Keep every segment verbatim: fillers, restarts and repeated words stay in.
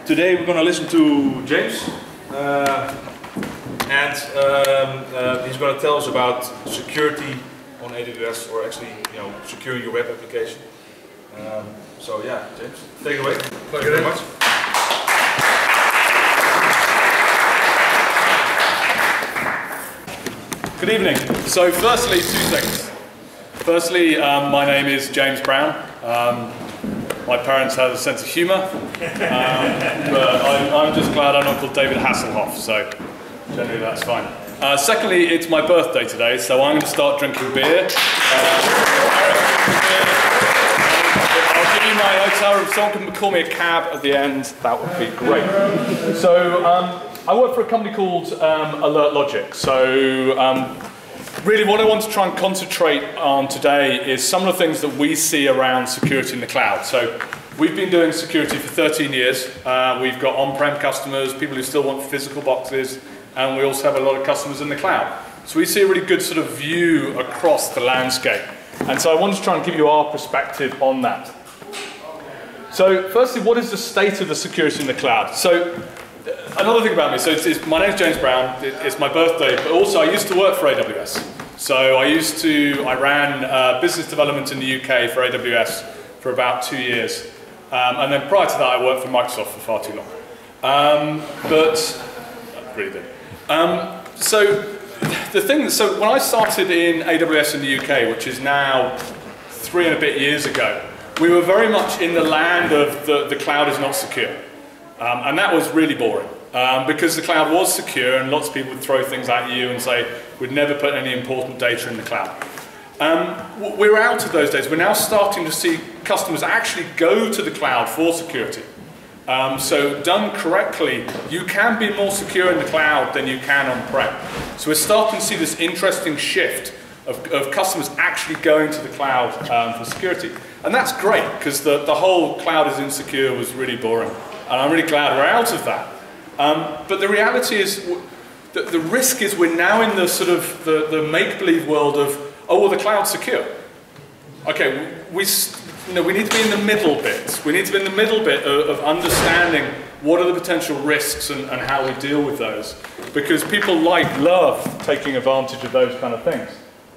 Today we're going to listen to James, uh, and um, uh, he's going to tell us about security on A W S, or actually, you know, securing your web application. Um, so yeah, James, take it away. Thank you very much. Good evening. So firstly, two things. Firstly, um, my name is James Brown. Um, my parents have a sense of humour, um, but I'm, I'm just glad I'm not called David Hasselhoff, so generally that's fine. Uh, secondly, it's my birthday today, so I'm going to start drinking beer. Uh, I'll give you my hotel room. If someone can call me a cab at the end, that would be great. So um, I work for a company called um, AlertLogic. So um, really what I want to try and concentrate on today is some of the things that we see around security in the cloud. So we've been doing security for thirteen years. Uh, we've got on-prem customers, people who still want physical boxes, and we also have a lot of customers in the cloud. So we see a really good sort of view across the landscape. And so I wanted to try and give you our perspective on that. So firstly, what is the state of the security in the cloud? So another thing about me, so it's, it's, my name's James Brown, it, it's my birthday, but also I used to work for A W S. So I used to, I ran uh, business development in the U K for A W S for about two years. Um, and then prior to that I worked for Microsoft for far too long. Um, but, I really did. Um, so the thing, so when I started in A W S in the U K, which is now three and a bit years ago, we were very much in the land of the, the cloud is not secure. Um, and that was really boring, um, because the cloud was secure and lots of people would throw things at you and say, we'd never put any important data in the cloud. Um, we're out of those days. We're now starting to see customers actually go to the cloud for security. Um, so done correctly, you can be more secure in the cloud than you can on-prem. So we're starting to see this interesting shift of, of customers actually going to the cloud um, for security. And that's great, because the, the whole cloud is insecure was really boring. And I'm really glad we're out of that. Um, but the reality is, the, the risk is we're now in the sort of the, the make-believe world of, oh, well, the cloud's secure. Okay, we, you know, we need to be in the middle bit. We need to be in the middle bit of, of understanding what are the potential risks and, and how we deal with those. Because people like, love taking advantage of those kind of things.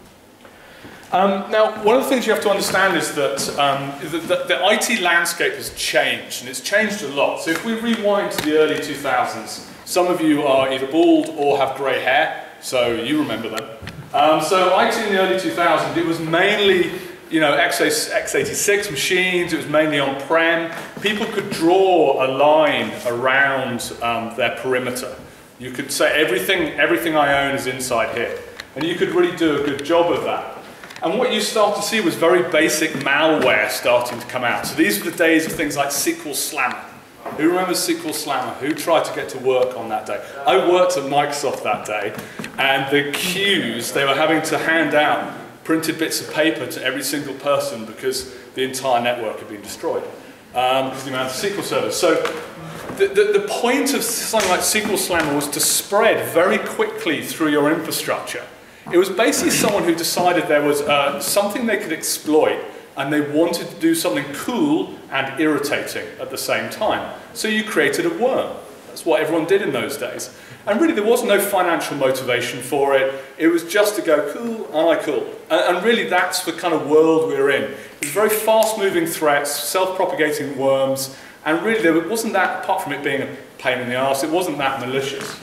Um, now, one of the things you have to understand is that um, the, the, the I T landscape has changed, and it's changed a lot. So if we rewind to the early two thousands, some of you are either bald or have grey hair, so you remember them. Um, so I T in the early two thousands, it was mainly, you know, x eighty-six machines, it was mainly on-prem. People could draw a line around um, their perimeter. You could say everything, everything I own is inside here, and you could really do a good job of that. And what you start to see was very basic malware starting to come out. So these were the days of things like S Q L Slammer. Who remembers S Q L Slammer? Who tried to get to work on that day? I worked at Microsoft that day, and the queues, they were having to hand out printed bits of paper to every single person because the entire network had been destroyed um, because of the amount of S Q L servers. So the, the, the point of something like S Q L Slammer was to spread very quickly through your infrastructure. It was basically someone who decided there was uh, something they could exploit, and they wanted to do something cool and irritating at the same time. So you created a worm. That's what everyone did in those days. And really there was no financial motivation for it. It was just to go, cool, I like cool. And, and really that's the kind of world we were in. It was very fast-moving threats, self-propagating worms, and really there wasn't that, apart from it being a pain in the arse, it wasn't that malicious.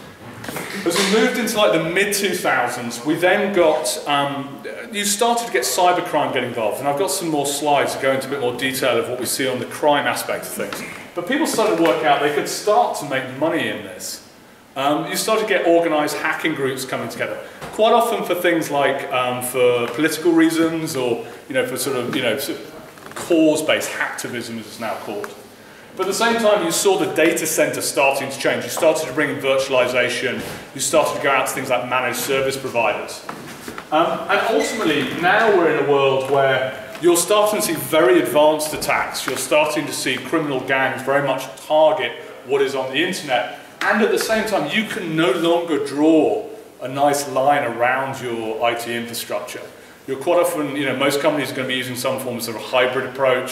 As we moved into like the mid two thousands, we then got, um, you started to get cybercrime get involved, and I've got some more slides to go into a bit more detail of what we see on the crime aspect of things. But people started to work out they could start to make money in this. Um, you started to get organised hacking groups coming together, quite often for things like um, for political reasons, or you know for sort of you know sort of cause-based hacktivism, as it's now called. But at the same time, you saw the data center starting to change. You started to bring in virtualization. You started to go out to things like managed service providers. Um, and ultimately, now we're in a world where you're starting to see very advanced attacks. You're starting to see criminal gangs very much target what is on the internet. And at the same time, you can no longer draw a nice line around your I T infrastructure. You're quite often, you know, most companies are going to be using some form of sort of hybrid approach.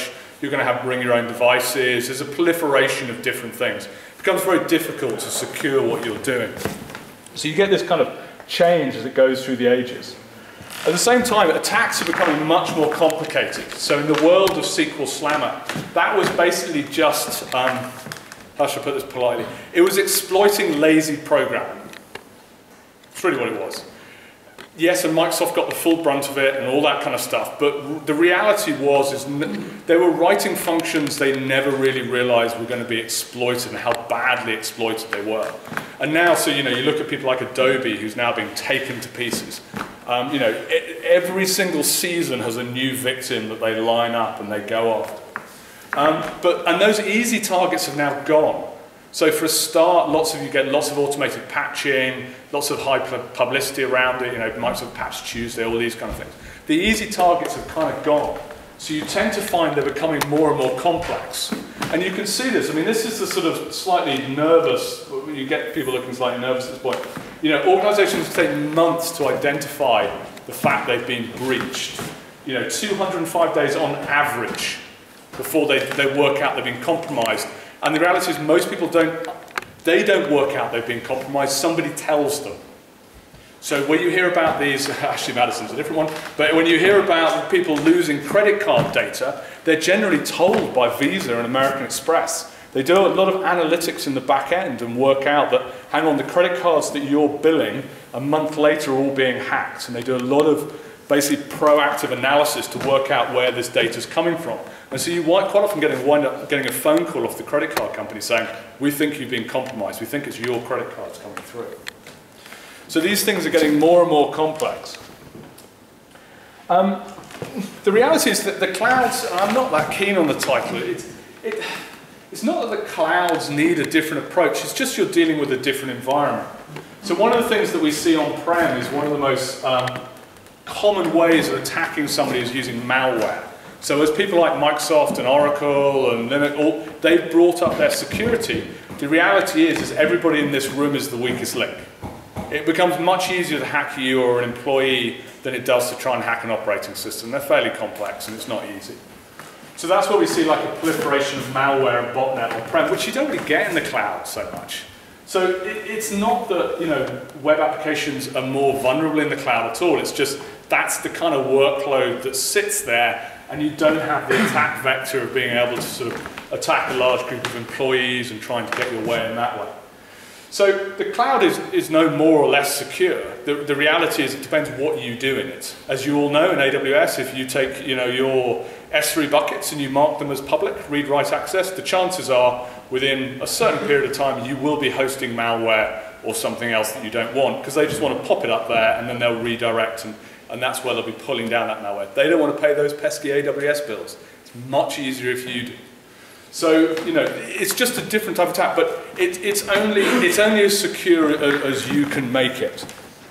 You're going to have bring your own devices. There's a proliferation of different things. It becomes very difficult to secure what you're doing. So you get this kind of change as it goes through the ages. At the same time, attacks are becoming much more complicated. So in the world of S Q L Slammer, that was basically just, um, how should I put this politely? It was exploiting lazy programming. That's really what it was. Yes, and Microsoft got the full brunt of it and all that kind of stuff, but the reality was is they were writing functions they never really realized were going to be exploited and how badly exploited they were. And now, so you know, you look at people like Adobe, who's now being taken to pieces. Um, you know, every single season has a new victim that they line up and they go after. Um, but, and those easy targets have now gone. So for a start, lots of you get lots of automated patching, lots of high publicity around it, you know, Microsoft Patch Tuesday, all these kind of things. The easy targets have kind of gone. So you tend to find they're becoming more and more complex. And you can see this. I mean, this is the sort of slightly nervous, you get people looking slightly nervous at this point. You know, organizations take months to identify the fact they've been breached. You know, two hundred five days on average before they, they work out they've been compromised. And the reality is most people don't, they don't work out they've been compromised, somebody tells them. So when you hear about these, actually Madison's a different one, but when you hear about people losing credit card data, they're generally told by Visa and American Express. They do a lot of analytics in the back end and work out that, hang on, the credit cards that you're billing a month later are all being hacked. And they do a lot of basically proactive analysis to work out where this data is coming from. And so you quite often getting, wind up getting a phone call off the credit card company saying, we think you've been compromised, we think it's your credit cards coming through. So these things are getting more and more complex. Um, the reality is that the clouds, and I'm not that keen on the title, it, it, it's not that the clouds need a different approach, it's just you're dealing with a different environment. So one of the things that we see on-prem is one of the most um, common ways of attacking somebody is using malware. So as people like Microsoft and Oracle and Linux, all, they've brought up their security. The reality is, is everybody in this room is the weakest link. It becomes much easier to hack you or an employee than it does to try and hack an operating system. They're fairly complex and it's not easy. So that's where we see like a proliferation of malware and botnet on-prem, which you don't really get in the cloud so much. So it, it's not that, you know, web applications are more vulnerable in the cloud at all. It's just that's the kind of workload that sits there, and you don't have the attack vector of being able to sort of attack a large group of employees and trying to get your way in that way. So the cloud is, is no more or less secure. The, the reality is it depends what you do in it. As you all know, in A W S, if you take you know, your S three buckets and you mark them as public, read-write access, the chances are within a certain period of time you will be hosting malware or something else that you don't want, because they just want to pop it up there and then they'll redirect, and, and that's where they'll be pulling down that malware. They don't want to pay those pesky A W S bills. It's much easier if you do. So, you know, it's just a different type of attack, but it, it's, only, it's only as secure as, as you can make it.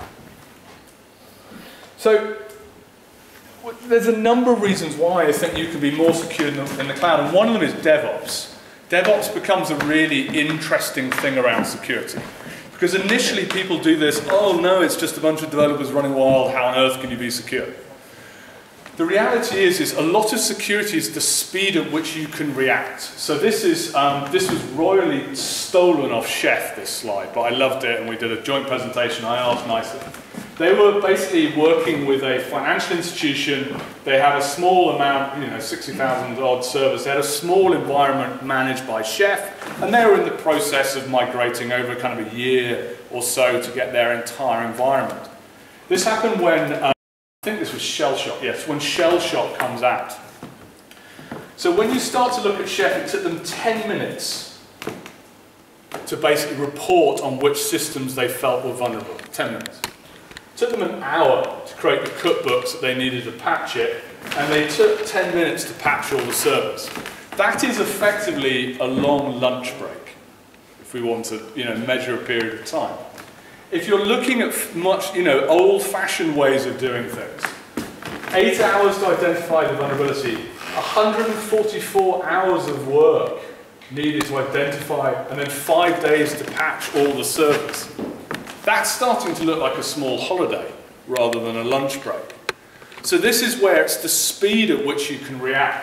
So, there's a number of reasons why I think you can be more secure in the, in the cloud, and one of them is DevOps. DevOps becomes a really interesting thing around security. Because initially people do this, oh no, it's just a bunch of developers running wild, how on earth can you be secure? The reality is, is a lot of security is the speed at which you can react. So this is um, this was royally stolen off Chef, this slide, but I loved it and we did a joint presentation. I asked nicely. They were basically working with a financial institution. They had a small amount, you know, sixty thousand odd servers. They had a small environment managed by Chef, and they were in the process of migrating over kind of a year or so to get their entire environment. This happened when. Um, I think this was Shell Shock, yes, when Shell Shock comes out. So when you start to look at Chef, it took them ten minutes to basically report on which systems they felt were vulnerable. ten minutes. It took them an hour to create the cookbooks that they needed to patch it, and they took ten minutes to patch all the servers. That is effectively a long lunch break, if we want to, you know, measure a period of time. If you're looking at much, you know, old-fashioned ways of doing things, eight hours to identify the vulnerability, one hundred forty-four hours of work needed to identify, and then five days to patch all the servers. That's starting to look like a small holiday rather than a lunch break. So this is where it's the speed at which you can react.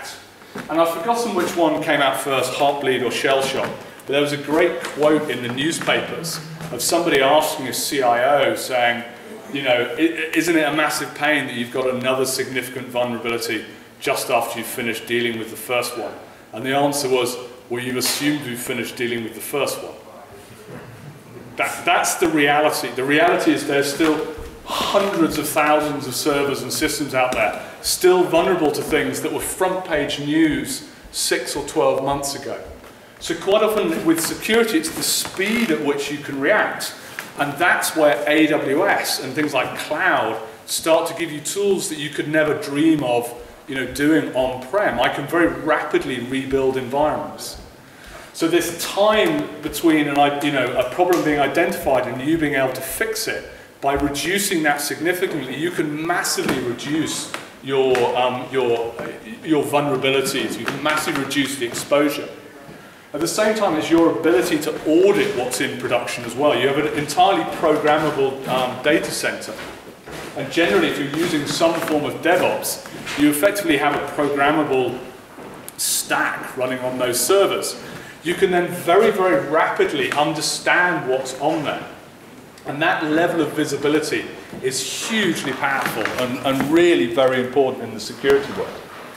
And I've forgotten which one came out first, Heartbleed or Shell Shock, but there was a great quote in the newspapers of somebody asking a C I O saying, you know, isn't it a massive pain that you've got another significant vulnerability just after you've finished dealing with the first one? And the answer was, well, you've assumed we've finished dealing with the first one. That, that's the reality. The reality is there's still hundreds of thousands of servers and systems out there still vulnerable to things that were front page news six or twelve months ago. So quite often with security, it's the speed at which you can react. And that's where A W S and things like cloud start to give you tools that you could never dream of, you know, doing on-prem. I can very rapidly rebuild environments. So this time between an, you know, a problem being identified and you being able to fix it, by reducing that significantly, you can massively reduce your, um, your, your vulnerabilities. You can massively reduce the exposure. At the same time, it's your ability to audit what's in production as well. You have an entirely programmable um, data center. And generally, if you're using some form of DevOps, you effectively have a programmable stack running on those servers. You can then very, very rapidly understand what's on there. And that level of visibility is hugely powerful and, and really very important in the security world.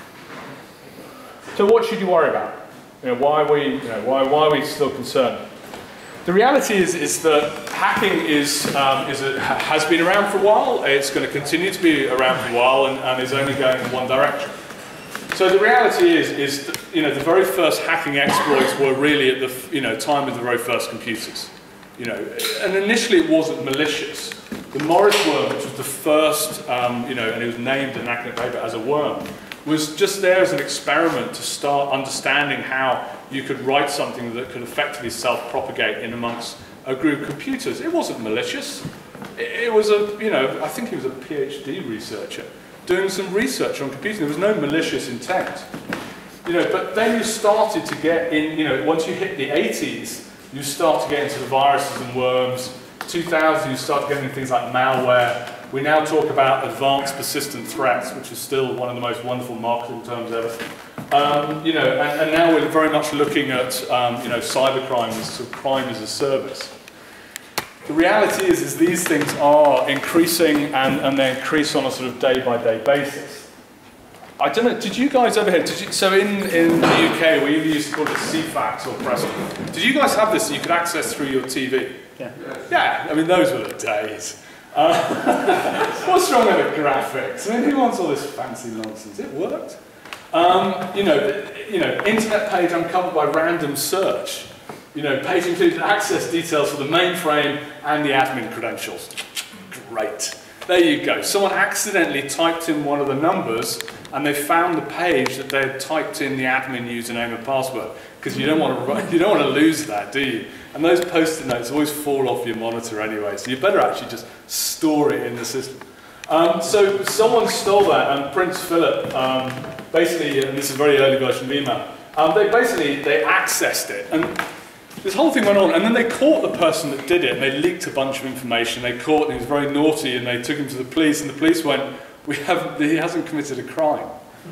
So what should you worry about? You know, why, are we, you know, why, why are we still concerned? The reality is, is that hacking is, um, is a, has been around for a while. It's going to continue to be around for a while and, and is only going in one direction. So the reality is, is that, you know, the very first hacking exploits were really at the, you know, time of the very first computers. You know, and initially it wasn't malicious. The Morris worm, which was the first, um, you know, and it was named in an academic paper as a worm, was just there as an experiment to start understanding how you could write something that could effectively self-propagate in amongst a group of computers. It wasn't malicious. It, it was a, you know, I think he was a PhD researcher doing some research on computing. There was no malicious intent. You know, but then you started to get in, you know, once you hit the eighties, you start to get into the viruses and worms. two thousand, you start getting things like malware. We now talk about advanced persistent threats, which is still one of the most wonderful marketing terms ever. Um, you know, and, and now we're very much looking at, um, you know, cybercrime as sort of crime as a service. The reality is, is these things are increasing, and, and they increase on a sort of day-by-day basis. I don't know, did you guys ever hear, did you, so in, in the U K, we used to call it C FAX or Presto. Did you guys have this that you could access through your T V? Yeah. Yeah, I mean, those were the days. Uh, what's wrong with the graphics? I mean, who wants all this fancy nonsense? It worked. Um, you know, the, you know, internet page uncovered by random search. You know, page included access details for the mainframe and the admin credentials. Great. There you go. Someone accidentally typed in one of the numbers and they found the page that they had typed in the admin username and password, because you don't want to you don't want to lose that, do you? And those post-it notes always fall off your monitor anyway, so you better actually just store it in the system. Um, so someone stole that, and Prince Philip um, basically, and this is a very early version of email, um, they basically they accessed it, and this whole thing went on, and then they caught the person that did it, and they leaked a bunch of information. They caught him, he was very naughty, and they took him to the police, and the police went, "We have, he hasn't committed a crime."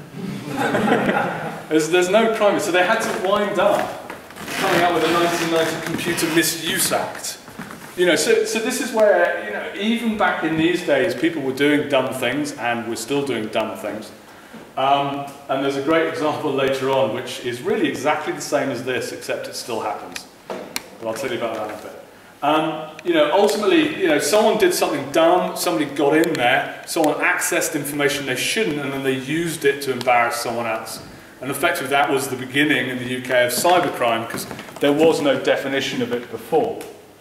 there's, there's no crime, so they had to wind up coming out with a nineteen ninety Computer Misuse Act. You know, so, so this is where, you know, even back in these days, people were doing dumb things, and we're still doing dumb things. Um, and there's a great example later on, which is really exactly the same as this, except it still happens. But I'll tell you about that in a bit. Um, you know, ultimately, you know, someone did something dumb, somebody got in there, someone accessed information they shouldn't, and then they used it to embarrass someone else. And effectively, that was the beginning in the U K of cybercrime, because there was no definition of it before.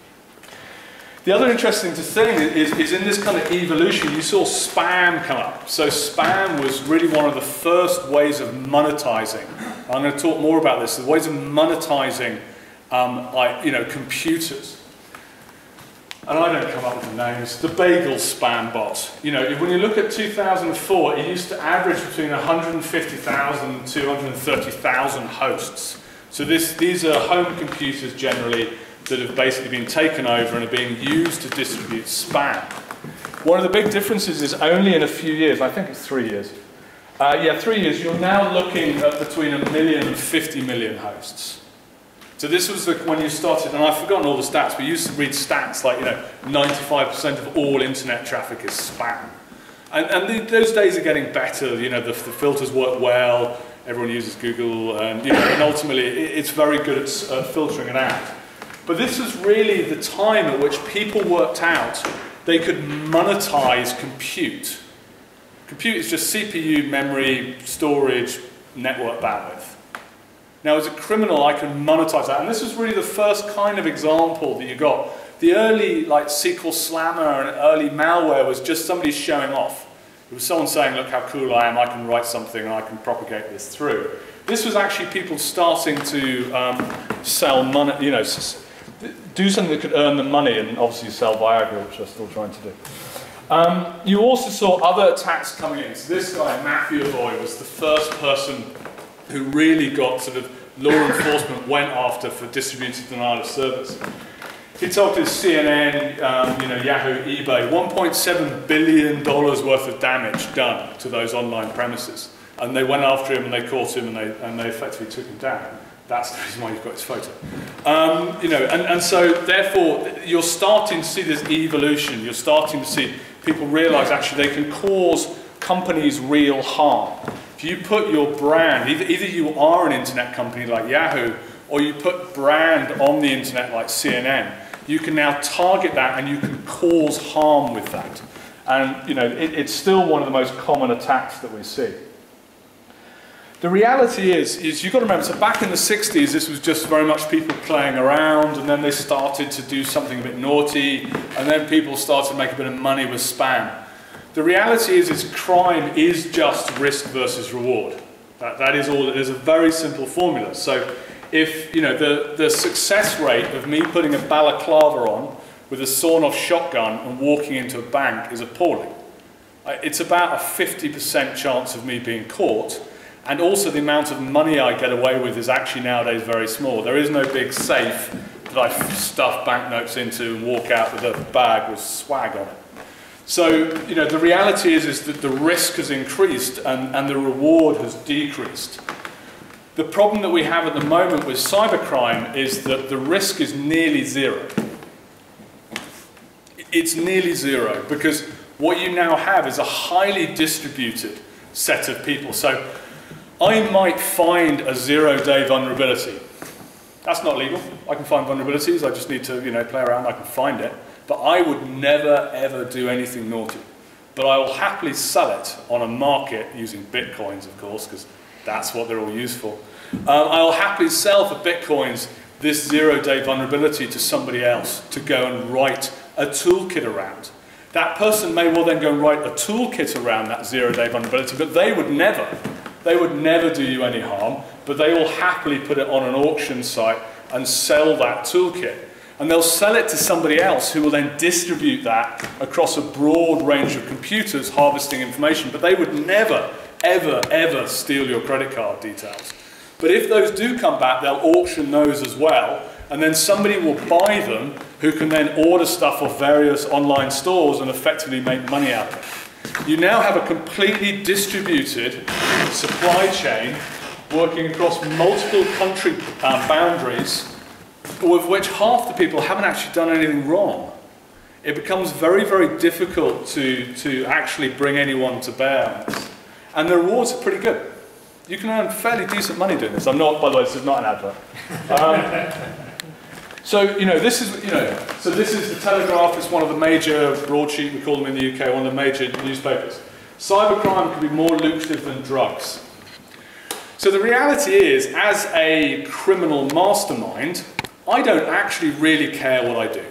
The other interesting thing is, is in this kind of evolution, you saw spam come up. So spam was really one of the first ways of monetizing. I'm going to talk more about this, the ways of monetizing um, like, you know, computers. And I don't come up with the names. The bagel spam bot. You know, when you look at two thousand four, it used to average between one hundred fifty thousand and two hundred thirty thousand hosts. So this, these are home computers generally that have basically been taken over and are being used to distribute spam. One of the big differences is only in a few years, I think it's three years, Uh, yeah, three years. You're now looking at between a million and fifty million hosts. So this was the, when you started, and I've forgotten all the stats, but you used to read stats like, you know, ninety-five percent of all internet traffic is spam. And, and the, those days are getting better, you know, the, the filters work well, everyone uses Google, and, you know, and ultimately it, it's very good at uh, filtering it out. But this was really the time at which people worked out they could monetize compute. Compute is just C P U, memory, storage, network bandwidth. Now, as a criminal, I can monetize that, and this was really the first kind of example that you got. The early, like, S Q L Slammer and early malware was just somebody showing off. It was someone saying, look how cool I am, I can write something and I can propagate this through. This was actually people starting to um, sell money, you know, do something that could earn them money, and obviously sell Viagra, which they're still trying to do. Um, you also saw other attacks coming in. So this guy, Matthew Boy, was the first person who really got sort of law enforcement went after for distributed denial of service. He told his C N N, um, you know, Yahoo, eBay, one point seven billion dollars worth of damage done to those online premises. And they went after him and they caught him and they, and they effectively took him down. That's the reason why you've got his photo. Um, you know, and, and so therefore you're starting to see this evolution. You're starting to see people realize actually they can cause companies real harm. If you put your brand, either, either you are an internet company like Yahoo, or you put brand on the internet like C N N, you can now target that and you can cause harm with that. And you know, it, it's still one of the most common attacks that we see. The reality is, is you've got to remember, so back in the sixties, this was just very much people playing around, and then they started to do something a bit naughty, and then people started to make a bit of money with spam. The reality is, is crime is just risk versus reward. That, that is all. It is a very simple formula. So if, you know, the, the success rate of me putting a balaclava on with a sawn-off shotgun and walking into a bank is appalling. It's about a fifty percent chance of me being caught, and also the amount of money I get away with is actually nowadays very small. There is no big safe that I stuff banknotes into and walk out with a bag with swag on it. So, you know, the reality is, is that the risk has increased and, and the reward has decreased. The problem that we have at the moment with cybercrime is that the risk is nearly zero. It's nearly zero because what you now have is a highly distributed set of people. So I might find a zero-day vulnerability. That's not legal. I can find vulnerabilities. I just need to, you know, play around. I can find it. But I would never, ever do anything naughty. But I will happily sell it on a market using bitcoins, of course, because that's what they're all used for. Um, I will happily sell for bitcoins this zero-day vulnerability to somebody else to go and write a toolkit around. That person may well then go and write a toolkit around that zero-day vulnerability, but they would never, they would never do you any harm, but they will happily put it on an auction site and sell that toolkit. And they'll sell it to somebody else who will then distribute that across a broad range of computers harvesting information, but they would never, ever, ever steal your credit card details. But if those do come back, they'll auction those as well, and then somebody will buy them who can then order stuff off various online stores and effectively make money out of it. You now have a completely distributed supply chain working across multiple country um, boundaries, with which half the people haven't actually done anything wrong. It becomes very, very difficult to, to actually bring anyone to bear on this. And the rewards are pretty good. You can earn fairly decent money doing this. I'm not, by the way, this is not an advert. Um, so, you know, this is, you know, so this is the Telegraph. It's one of the major broadsheet, we call them in the U K, one of the major newspapers. Cybercrime can be more lucrative than drugs. So the reality is, as a criminal mastermind, I don't actually really care what I do.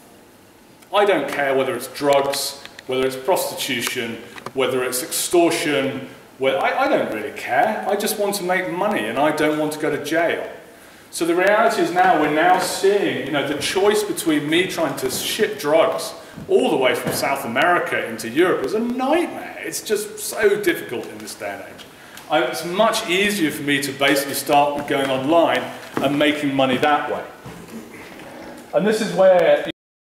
I don't care whether it's drugs, whether it's prostitution, whether it's extortion. Whether, I, I don't really care. I just want to make money and I don't want to go to jail. So the reality is now, we're now seeing, you know, the choice between me trying to ship drugs all the way from South America into Europe is a nightmare. It's just so difficult in this day and age. I, it's much easier for me to basically start with going online and making money that way. And this is where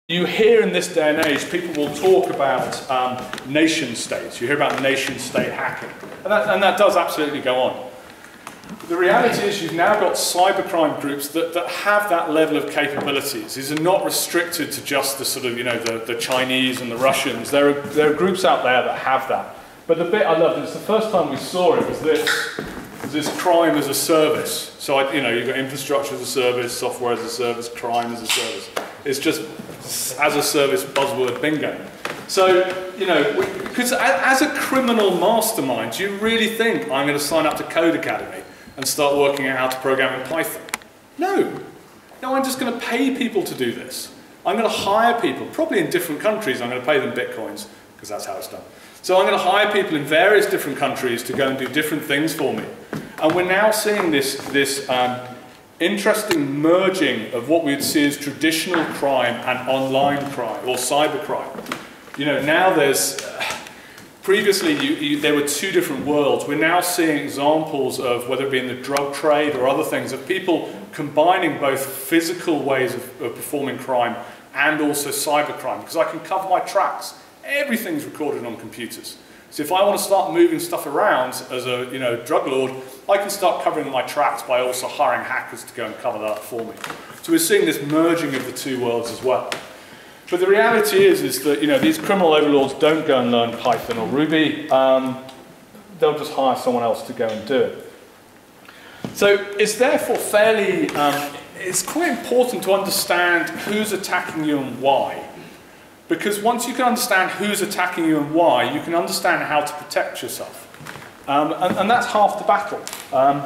You hear in this day and age, people will talk about um, nation states. You hear about nation state hacking. And that, and that does absolutely go on. But the reality is you've now got cybercrime groups that, that have that level of capabilities. These are not restricted to just the sort of, you know, the, the Chinese and the Russians. There are, there are groups out there that have that. But the bit I loved, and it's the first time we saw it, was this, was this crime as a service. So, I, you know, you've got infrastructure as a service, software as a service, crime as a service. It's just as a service buzzword bingo. So, you know, because as a criminal mastermind, do you really think I'm going to sign up to Code Academy and start working out how to program in Python? No. No, I'm just going to pay people to do this. I'm going to hire people, probably in different countries. I'm going to pay them bitcoins, because that's how it's done. So I'm going to hire people in various different countries to go and do different things for me. And we're now seeing this, this um, interesting merging of what we would see as traditional crime and online crime, or cybercrime. You know, now there's, uh, previously you, you, there were two different worlds. We're now seeing examples of, whether it be in the drug trade or other things, of people combining both physical ways of, of performing crime and also cybercrime, because I can cover my tracks. Everything's recorded on computers. So if I want to start moving stuff around as a, you know, drug lord, I can start covering my tracks by also hiring hackers to go and cover that for me. So we're seeing this merging of the two worlds as well. But the reality is, is that, you know, these criminal overlords don't go and learn Python or Ruby. Um, they'll just hire someone else to go and do it. So it's therefore fairly, um, it's quite important to understand who's attacking you and why. Because once you can understand who's attacking you and why, you can understand how to protect yourself. Um, and, and that's half the battle. Um,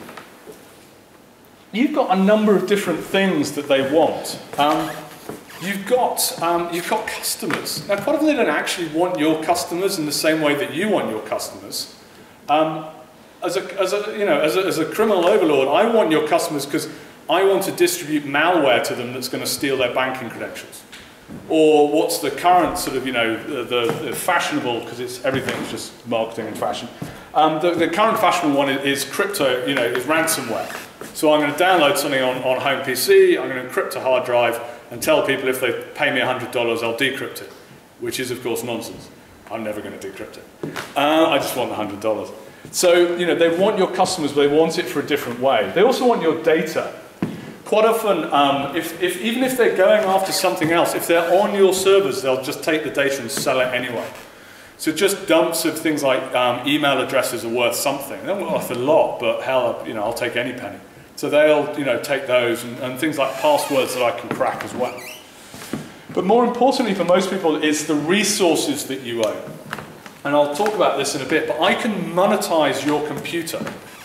you've got a number of different things that they want. Um, you've, got, um, you've got customers. Now, quite often they don't actually want your customers in the same way that you want your customers. Um, as, a, as, a, you know, as, a, as a criminal overlord, I want your customers because I want to distribute malware to them that's going to steal their banking credentials. Or what's the current sort of, you know, the, the, the fashionable, because it's everything's just marketing and fashion. Um, the, the current fashionable one is, is crypto, you know, is ransomware. So I'm going to download something on, on home P C, I'm going to encrypt a hard drive and tell people if they pay me one hundred dollars, I'll decrypt it, which is, of course, nonsense. I'm never going to decrypt it. Uh, I just want the one hundred dollars. So, you know, they want your customers, but they want it for a different way. They also want your data. Quite often, um, if, if, even if they're going after something else, if they're on your servers, they'll just take the data and sell it anyway. So just dumps of things like um, email addresses are worth something. They're worth a lot, but hell, you know, I'll take any penny. So they'll, you know, take those and, and things like passwords that I can crack as well. But more importantly for most people is the resources that you own. And I'll talk about this in a bit, but I can monetize your computer.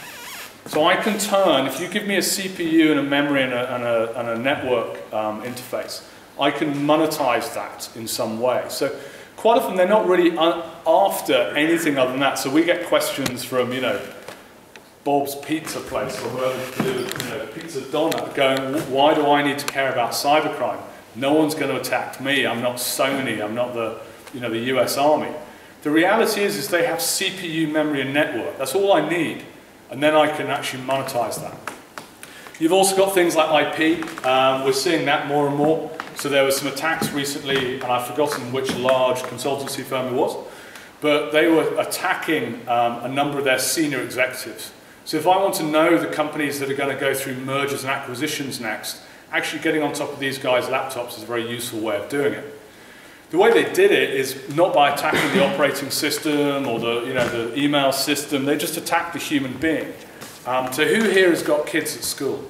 So I can turn, if you give me a C P U and a memory and a, and a, and a network um, interface, I can monetize that in some way. So quite often they're not really after anything other than that. So we get questions from, you know, Bob's Pizza Place or whoever, you know, Pizza Donna, going, why do I need to care about cybercrime? No one's going to attack me. I'm not Sony. I'm not the, you know, the U S Army. The reality is, is they have C P U, memory, and network. That's all I need. And then I can actually monetize that. You've also got things like I P. Um, we're seeing that more and more. So there were some attacks recently, and I've forgotten which large consultancy firm it was, but they were attacking um, a number of their senior executives. So if I want to know the companies that are going to go through mergers and acquisitions next, actually getting on top of these guys' laptops is a very useful way of doing it. The way they did it is not by attacking the operating system or the, you know, the email system. They just attacked the human being. Um, so who here has got kids at school?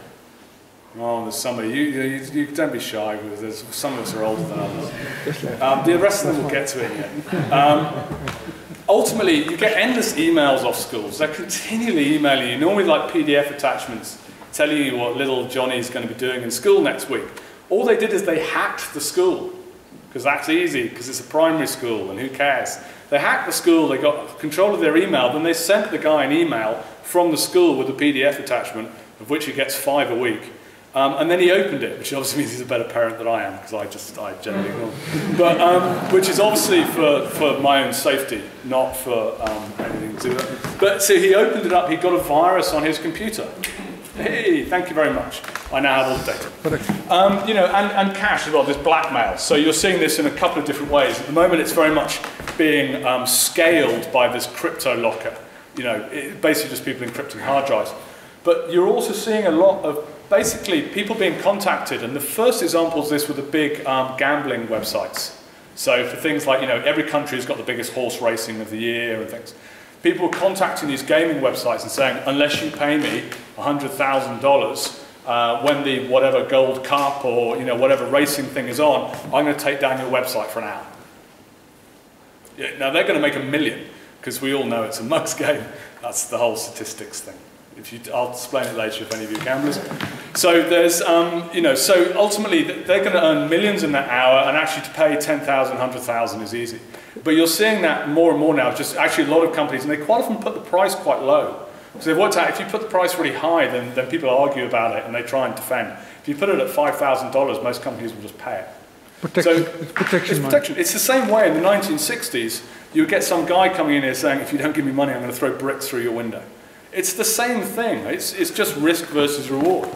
Oh, there's somebody. You, you, you don't be shy, because there's, some of us are older than others. Um, the rest of them will get to it yet. Um, ultimately, you get endless emails off schools. They're continually emailing you, normally like P D F attachments, telling you what little Johnny's going to be doing in school next week. All they did is they hacked the school. Because that's easy, because it's a primary school, and who cares? They hacked the school, they got control of their email, then they sent the guy an email from the school with a P D F attachment, of which he gets five a week. Um, and then he opened it, which obviously means he's a better parent than I am, because I just, I generally ignore. But, um, which is obviously for, for my own safety, not for um, anything to do with that. But so he opened it up, he got a virus on his computer. Hey, thank you very much. I now have all the data. Um, you know, and, and cash as well, this blackmail. So you're seeing this in a couple of different ways. At the moment, it's very much being um, scaled by this crypto locker. You know, it, basically just people encrypting hard drives. But you're also seeing a lot of basically people being contacted. And the first example is this with the big um, gambling websites. So for things like, you know, every country has got the biggest horse racing of the year and things. People are contacting these gaming websites and saying, unless you pay me one hundred thousand dollars uh, when the whatever Gold Cup or, you know, whatever racing thing is on, I'm going to take down your website for an hour. Yeah, now they're going to make a million, because we all know it's a mug's game. That's the whole statistics thing. If you, I'll explain it later if any of you are gamblers. So there's, um, you know, so ultimately they're going to earn millions in that hour, and actually to pay ten thousand, one hundred thousand is easy. But you're seeing that more and more now. Just actually a lot of companies, and they quite often put the price quite low. So they've worked out if you put the price really high, then, then people argue about it and they try and defend. If you put it at five thousand dollars, most companies will just pay it. Protection. So it's protection. It's protection. It's the same way in the nineteen sixties. You would get some guy coming in here saying, if you don't give me money, I'm going to throw bricks through your window. It's the same thing. It's, it's just risk versus reward.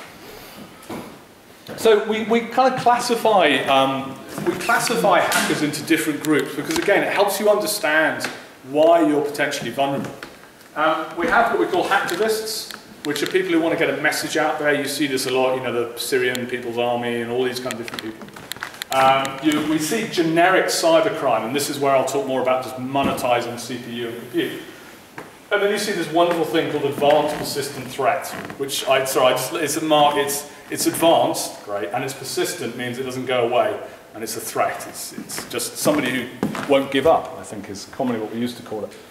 So we, we kind of classify, um, we classify hackers into different groups because, again, it helps you understand why you're potentially vulnerable. Um, we have what we call hacktivists, which are people who want to get a message out there. You see this a lot, you know, the Syrian People's Army and all these kind of different people. Um, you, we see generic cybercrime, and this is where I'll talk more about just monetizing C P U and compute. And then you see this wonderful thing called advanced persistent threat, which I, sorry, I just, it's a mark, it's, it's advanced, great, and it's persistent, means it doesn't go away, and it's a threat. It's, it's just somebody who won't give up, I think is commonly what we used to call it.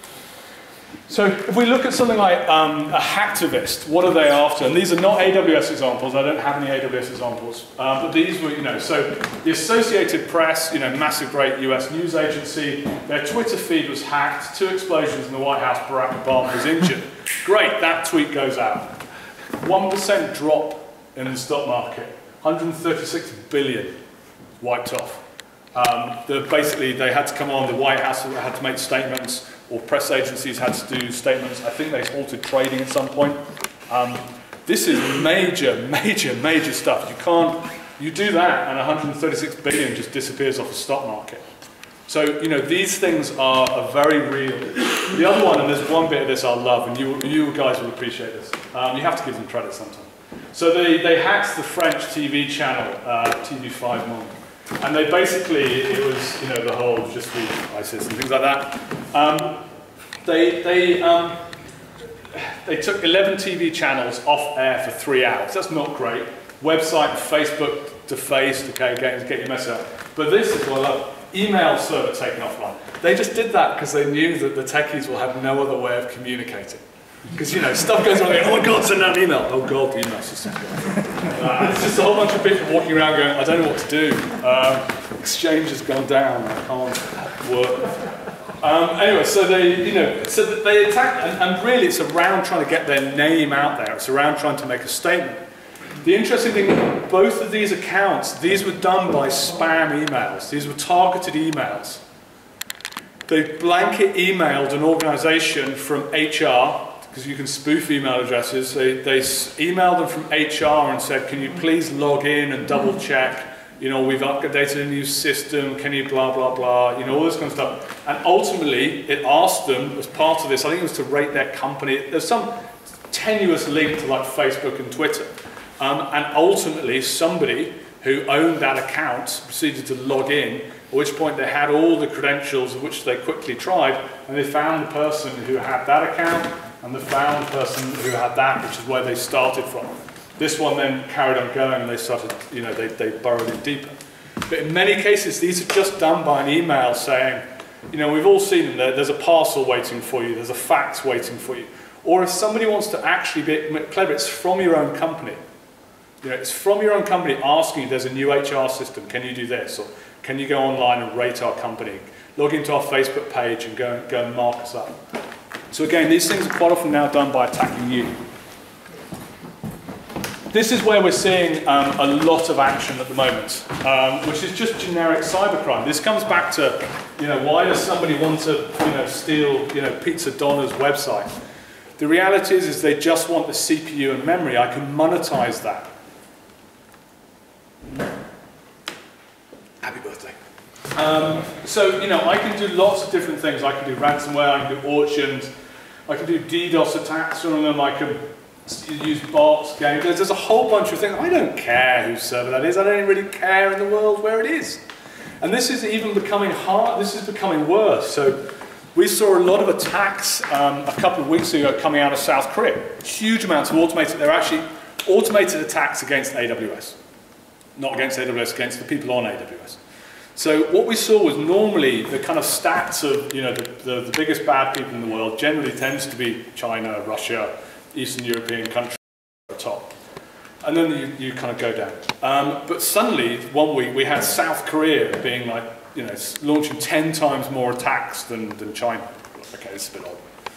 So if we look at something like um, a hacktivist, what are they after? And these are not A W S examples. I don't have any A W S examples. Um, but these were, you know, so the Associated Press, you know, massive great U S news agency, their Twitter feed was hacked, two explosions in the White House, Barack Obama was injured. Great, that tweet goes out. one percent drop in the stock market, one hundred thirty-six billion wiped off. Um, the, basically, they had to come on, the White House had to make statements, or press agencies had to do statements. I think they halted trading at some point. Um, this is major, major, major stuff. You can't, you do that and one hundred thirty-six billion just disappears off the stock market. So, you know, these things are, are very real. The other one, and there's one bit of this I love, and you, you guys will appreciate this. Um, you have to give them credit sometime. So they, they hacked the French T V channel, uh, T V five Monde. And they basically, it was, you know, the whole just the ISIS and things like that. Um, they, they, um, they took eleven T V channels off air for three hours. That's not great. Website, Facebook defaced, okay, get, get your message out. But this is what I love. Email server taken offline. They just did that because they knew that the techies will have no other way of communicating. Because, you know, stuff goes on, oh my God, send out an email. Oh God, the email system's gone. Uh, it's just a whole bunch of people walking around going, I don't know what to do. Um, exchange has gone down, I can't work. Um, anyway, so they, you know, so they attack, and, and really it's around trying to get their name out there. It's around trying to make a statement. The interesting thing, both of these accounts, these were done by spam emails. These were targeted emails. They blanket emailed an organization from H R, because you can spoof email addresses. They, they emailed them from H R and said, can you please log in and double check? You know, we've updated a new system, can you blah, blah, blah, you know, all this kind of stuff. And ultimately, it asked them, as part of this, I think it was to rate their company. There's some tenuous link to like Facebook and Twitter. Um, and ultimately, somebody who owned that account proceeded to log in, at which point they had all the credentials of which they quickly tried, and they found the person who had that account, and they found the person who had that, which is where they started from. This one then carried on going, and they started, you know, they, they burrowed in deeper. But in many cases, these are just done by an email saying, you know, we've all seen them, there, there's a parcel waiting for you, there's a fax waiting for you. Or if somebody wants to actually be clever, it's from your own company. You know, it's from your own company asking you, there's a new H R system, can you do this? Or can you go online and rate our company? Log into our Facebook page and go, go and mark us up. So again, these things are quite often now done by attacking you. This is where we're seeing um, a lot of action at the moment, um, which is just generic cybercrime. This comes back to, you know, why does somebody want to, you know, steal, you know, Pizza Donna's website? The reality is, is they just want the C P U and memory. I can monetize that. happy birthday. Um, so, you know, I can do lots of different things. I can do ransomware, I can do auctions, I can do DDoS attacks on them, I can use bots, games. There's, there's a whole bunch of things. I don't care whose server that is. I don't really care in the world where it is. And this is even becoming hard, this is becoming worse. So we saw a lot of attacks um, a couple of weeks ago coming out of South Korea. Huge amounts of automated, they're actually automated attacks against A W S. Not against A W S, against the people on A W S. So what we saw was normally the kind of stats of, you know, the, the, the biggest bad people in the world generally tends to be China, Russia, Eastern European countries at the top. And then you, you kind of go down. Um, but suddenly, one week, we had South Korea being like, you know, launching ten times more attacks than, than China. Okay, it's a bit odd.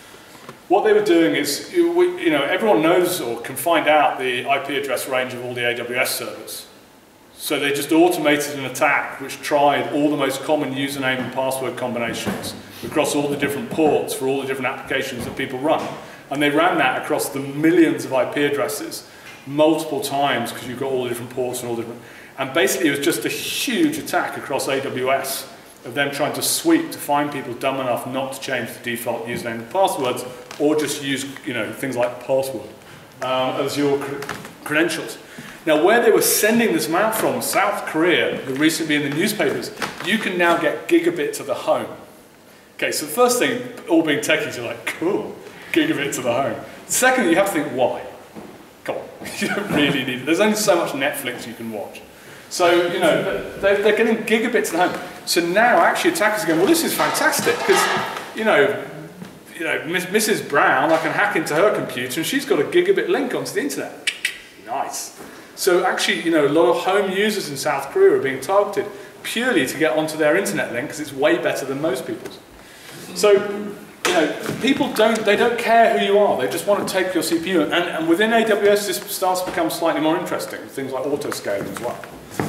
What they were doing is, you know, everyone knows or can find out the I P address range of all the A W S servers. So they just automated an attack which tried all the most common username and password combinations across all the different ports for all the different applications that people run. And they ran that across the millions of I P addresses multiple times because you've got all the different ports and all the different... And basically it was just a huge attack across A W S of them trying to sweep to find people dumb enough not to change the default username and passwords or just use, you know, things like password um, as your cr credentials. Now, where they were sending this out from, South Korea, who recently in the newspapers, you can now get gigabit to the home. Okay, so the first thing, all being techies, you're like, cool, gigabit to the home. Secondly, you have to think, why? Come on, you don't really need it. There's only so much Netflix you can watch. So, you know, they're, they're getting gigabit to the home. So now, actually, attackers are going, well, this is fantastic, because, you know, you know, Missus Brown, I can hack into her computer, and she's got a gigabit link onto the internet. Nice. So actually, you know, a lot of home users in South Korea are being targeted purely to get onto their internet link because it's way better than most people's. So, you know, people don't, they don't care who you are. They just want to take your C P U. And, and within A W S, this starts to become slightly more interesting. Things like auto-scaling as well.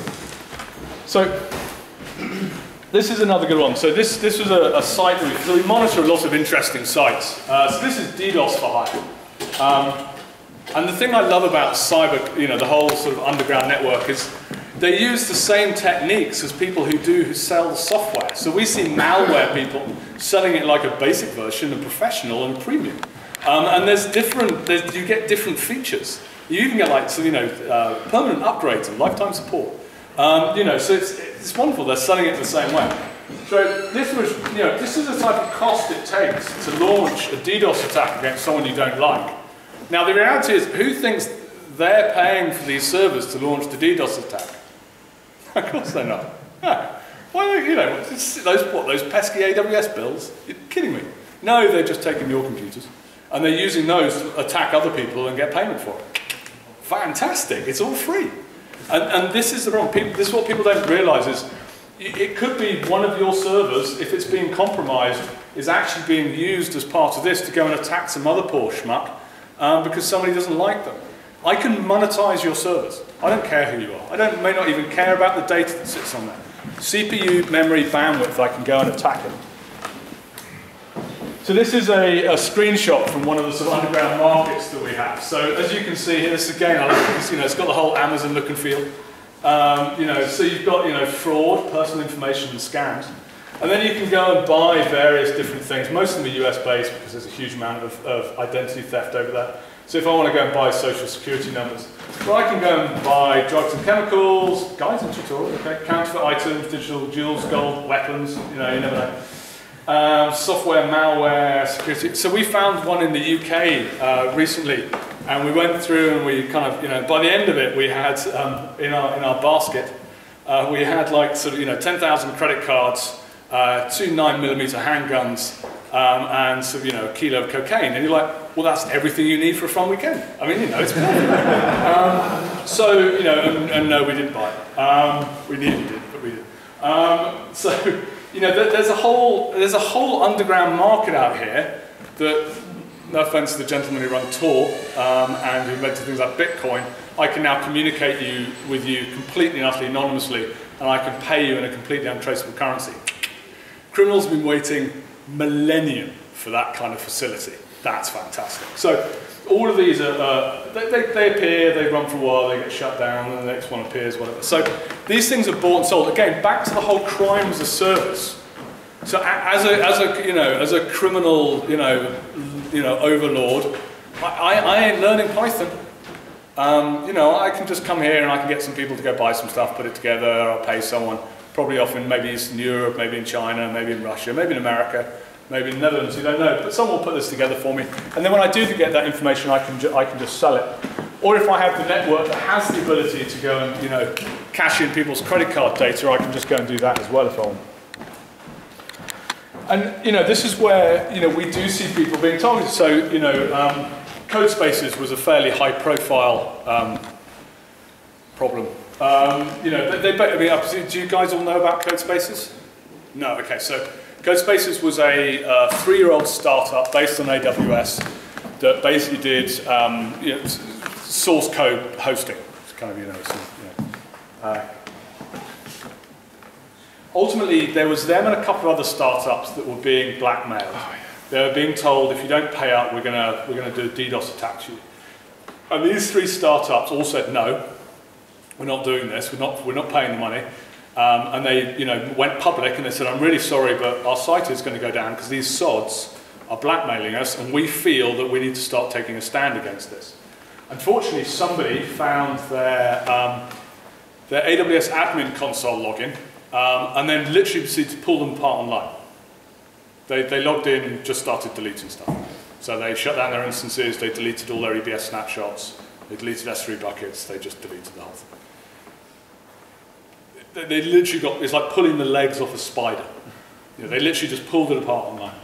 So, this is another good one. So this, this was a, a site that we, so we monitor a lot of interesting sites. Uh, so this is DDoS for hire. Um, And the thing I love about cyber, you know, the whole sort of underground network is they use the same techniques as people who do, who sell the software. So we see malware people selling it like a basic version, a professional and premium. Um, and there's different, there's, you get different features. You even get like, so, you know, uh, permanent upgrades and lifetime support. Um, you know, so it's, it's wonderful, they're selling it the same way. So this was, you know, this is the type of cost it takes to launch a DDoS attack against someone you don't like. Now the reality is, who thinks they're paying for these servers to launch the DDoS attack? Of course they're not. No. Why don't you know, those, what, those pesky A W S bills? You're kidding me. No, they're just taking your computers and they're using those to attack other people and get payment for it. Fantastic, it's all free. And, and this is the wrong, people, this is what people don't realize is, it could be one of your servers, if it's being compromised, is actually being used as part of this to go and attack some other poor schmuck. Um, because somebody doesn't like them. I can monetize your servers. I don't care who you are. I don't, may not even care about the data that sits on there. C P U, memory, bandwidth, I can go and attack it. So this is a, a screenshot from one of the sort of underground markets that we have. So as you can see here, this again, I like this, you know, it's got the whole Amazon look and feel. Um, you know, so you've got, you know, fraud, personal information and scams. And then you can go and buy various different things. Most of them are U S based because there's a huge amount of, of identity theft over there. So if I want to go and buy social security numbers, well, I can go and buy drugs and chemicals, guides and tutorial, okay, counterfeit items, digital jewels, gold, weapons, you know, you never know. Um, software, malware, security. So we found one in the U K uh, recently, and we went through and we kind of, you know, by the end of it, we had um, in our in our basket, uh, we had like sort of, you know, ten thousand credit cards. Uh, two nine millimeter handguns, um, and so, you know, a kilo of cocaine, and you're like, well, that's everything you need for a fun weekend. I mean, you know, it's perfect. um, so, you know, and, and no, we didn't buy it. Um, we nearly did, but we didn't. Um, so, you know, th there's a whole there's a whole underground market out here that, no offense to the gentleman who runs Tor um, and who invented things like Bitcoin, I can now communicate you with you completely and utterly anonymously, and I can pay you in a completely untraceable currency. Criminals have been waiting millennium for that kind of facility. That's fantastic. So all of these are, uh, they, they, they appear, they run for a while, they get shut down, and the next one appears, whatever. So these things are bought and sold. Again, back to the whole crime as a service. So as a, as a, you know, as a criminal, you know, you know, overlord, I, I, I ain't learning Python. Um, you know, I can just come here and I can get some people to go buy some stuff, put it together, I'll pay someone, probably off in maybe Eastern Europe, maybe in China, maybe in Russia, maybe in America, maybe in the Netherlands, you don't know, but someone will put this together for me. And then when I do get that information, I can, ju I can just sell it. Or if I have the network that has the ability to go and, you know, cash in people's credit card data, I can just go and do that as well if I want. And, you know, this is where, you know, we do see people being targeted. So, you know, um, Codespaces was a fairly high-profile um, problem. Um, you know, they, they, I mean, do you guys all know about Codespaces? No, okay, so Codespaces was a uh, three-year-old startup based on A W S that basically did um, you know, source code hosting. It's kind of, you know, some, you know uh, ultimately, there was them and a couple of other startups that were being blackmailed. Oh, yeah. They were being told, if you don't pay up, we're going to we're going to do a DDoS attack to you. And these three startups all said, no, we're not doing this. We're not we're not paying the money. Um, and they, you know, went public and they said, I'm really sorry, but our site is going to go down because these sods are blackmailing us, and we feel that we need to start taking a stand against this. Unfortunately, somebody found their um, their A W S admin console login. Um, and then literally proceeded to pull them apart online. They, they logged in and just started deleting stuff. So they shut down their instances, they deleted all their E B S snapshots, they deleted S three buckets, they just deleted the whole thing. They, they literally got, it's like pulling the legs off a spider. You know, they literally just pulled it apart online.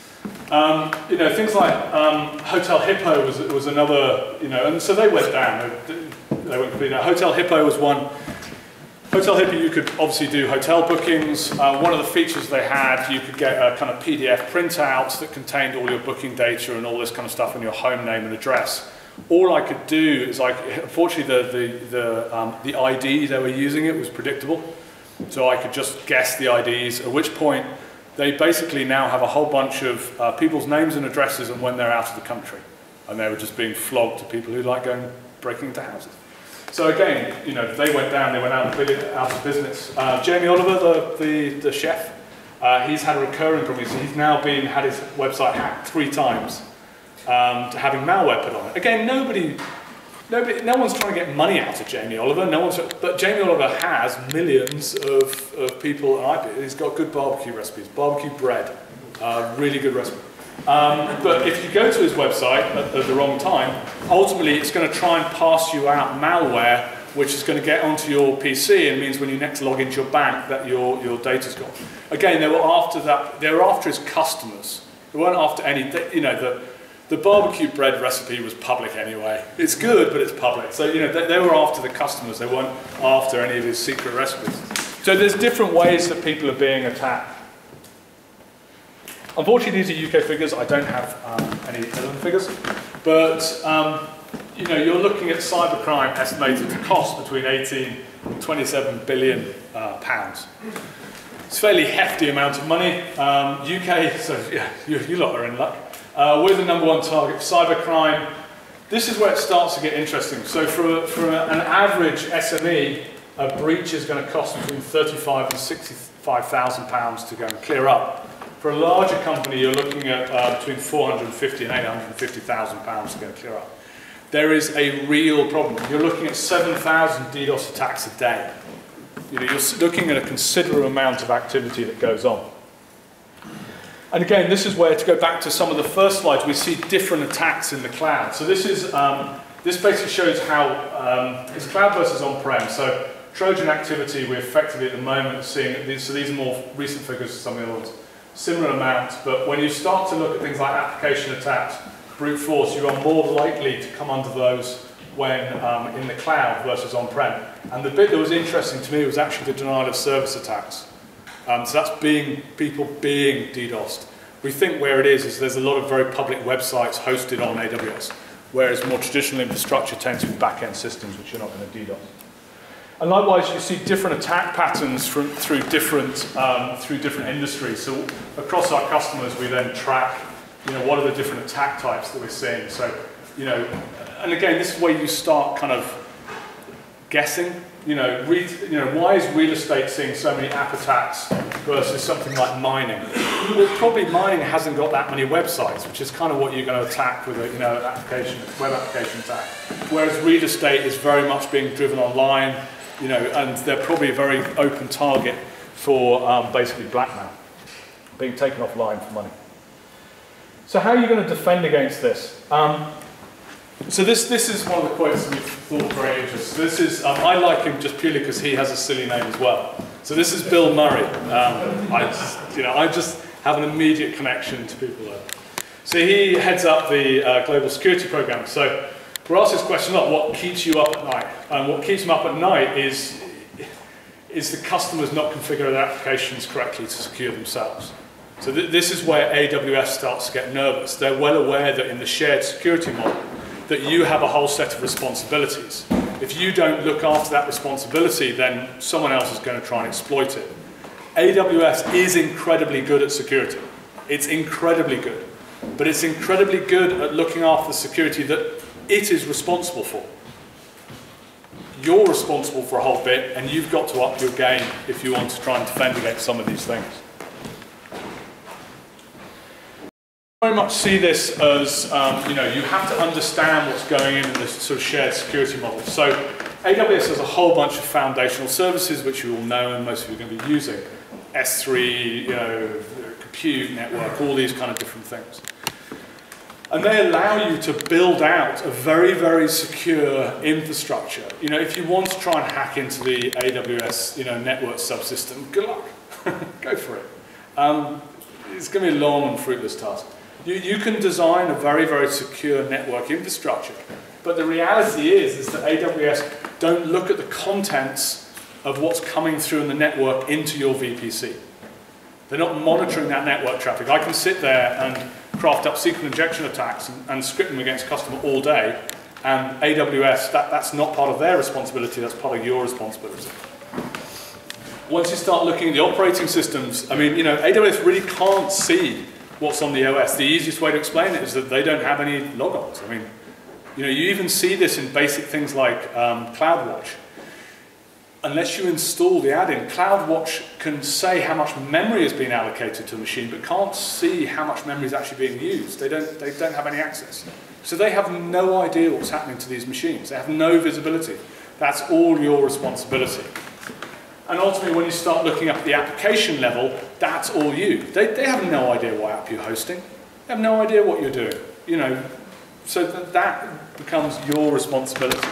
Um, you know, things like um, Hotel Hippo was, was another, you know, and so they went down. They, they went completely down. Hotel Hippo was one. Hotel Hippo, you could obviously do hotel bookings. Uh, one of the features they had, you could get a kind of P D F printout that contained all your booking data and all this kind of stuff and your home name and address. All I could do is, like, unfortunately, the the the, um, the I D they were using it was predictable, so I could just guess the I Ds. At which point, they basically now have a whole bunch of uh, people's names and addresses and when they're out of the country, and they were just being flogged to people who like going breaking into houses. So again, you know, they went down, they went out, out of business. Uh, Jamie Oliver, the, the, the chef, uh, he's had a recurring problem. He's now been, had his website hacked three times um, to having malware put on it. Again, nobody, nobody, no one's trying to get money out of Jamie Oliver, no one's, but Jamie Oliver has millions of, of people, and he's got good barbecue recipes, barbecue bread, uh, really good recipe. Um, but if you go to his website at, at the wrong time, ultimately it's going to try and pass you out malware, which is going to get onto your P C and means when you next log into your bank that your, your data's gone. Again, they were after that, they were after his customers. They weren't after any, you know, the, the barbecue bread recipe was public anyway. It's good, but it's public. So, you know, they, they were after the customers. They weren't after any of his secret recipes. So there's different ways that people are being attacked. Unfortunately, these are U K figures. I don't have um, any Netherlands figures. But, um, you know, you're looking at cybercrime estimated to cost between eighteen and twenty-seven billion uh, pounds. It's a fairly hefty amount of money. Um, U K, so yeah, you, you lot are in luck. Uh, we're the number one target for cybercrime. This is where it starts to get interesting. So for, for an average S M E, a breach is going to cost between thirty-five and sixty-five thousand pounds to go and clear up. For a larger company, you're looking at uh, between four hundred and fifty and eight hundred and fifty thousand pounds to go and clear up. There is a real problem. You're looking at seven thousand DDoS attacks a day. You know, you're looking at a considerable amount of activity that goes on. And again, this is where, to go back to some of the first slides, we see different attacks in the cloud. So this is um, this basically shows how um, it's cloud versus on-prem. So Trojan activity, we're effectively at the moment seeing these. So these are more recent figures, some of the others. Similar amounts, but when you start to look at things like application attacks, brute force, you are more likely to come under those when um, in the cloud versus on-prem. And the bit that was interesting to me was actually the denial of service attacks. Um, so that's being people being DDoSed. We think where it is is there's a lot of very public websites hosted on A W S, whereas more traditional infrastructure tends to be back-end systems which you're not going to DDoS. And likewise, you see different attack patterns from, through, different, um, through different industries. So across our customers, we then track, you know, what are the different attack types that we're seeing. So you know, and again, this is where you start kind of guessing. You know, re, you know, why is real estate seeing so many app attacks versus something like mining? Well, probably mining hasn't got that many websites, which is kind of what you're going to attack with a, you know, application, web application attack. Whereas real estate is very much being driven online, you know, and they're probably a very open target for um, basically blackmail, being taken offline for money. So how are you going to defend against this? Um, So this, this is one of the quotes that we thought very interesting. This is, um, I like him just purely because he has a silly name as well. So this is Bill Murray. Um, I, just, you know, I just have an immediate connection to people there. So he heads up the uh, global security program. So we're asked this question a lot, what keeps you up at night? And what keeps them up at night is, is the customers not configuring their applications correctly to secure themselves. So th this is where A W S starts to get nervous. They're well aware that in the shared security model, that you have a whole set of responsibilities. If you don't look after that responsibility, then someone else is going to try and exploit it. A W S is incredibly good at security. It's incredibly good. But it's incredibly good at looking after the security that it is responsible for. You're responsible for a whole bit, and you've got to up your game if you want to try and defend against some of these things. Very much see this as, um, you know, you have to understand what's going in in this sort of shared security model. So A W S has a whole bunch of foundational services which you all know and most of you are going to be using. S three, you know, compute, network, all these kind of different things. And they allow you to build out a very, very secure infrastructure. You know, if you want to try and hack into the A W S, you know, network subsystem, good luck. Go for it. Um, it's going to be a long and fruitless task. You, you can design a very, very secure network infrastructure, but the reality is, is that A W S don't look at the contents of what's coming through in the network into your V P C. They're not monitoring that network traffic. I can sit there and craft up S Q L injection attacks and, and script them against customer all day, and A W S, that, that's not part of their responsibility, that's part of your responsibility. Once you start looking at the operating systems, I mean, you know, A W S really can't see what's on the O S. The easiest way to explain it is that they don't have any logons. I mean, you know, you even see this in basic things like um, CloudWatch. Unless you install the add-in, CloudWatch can say how much memory has been allocated to the machine, but can't see how much memory is actually being used. They don't, they don't have any access. So they have no idea what's happening to these machines. They have no visibility. That's all your responsibility. And ultimately, when you start looking up at the application level, that's all you. They, they have no idea what app you're hosting. They have no idea what you're doing. You know, so that, that becomes your responsibility.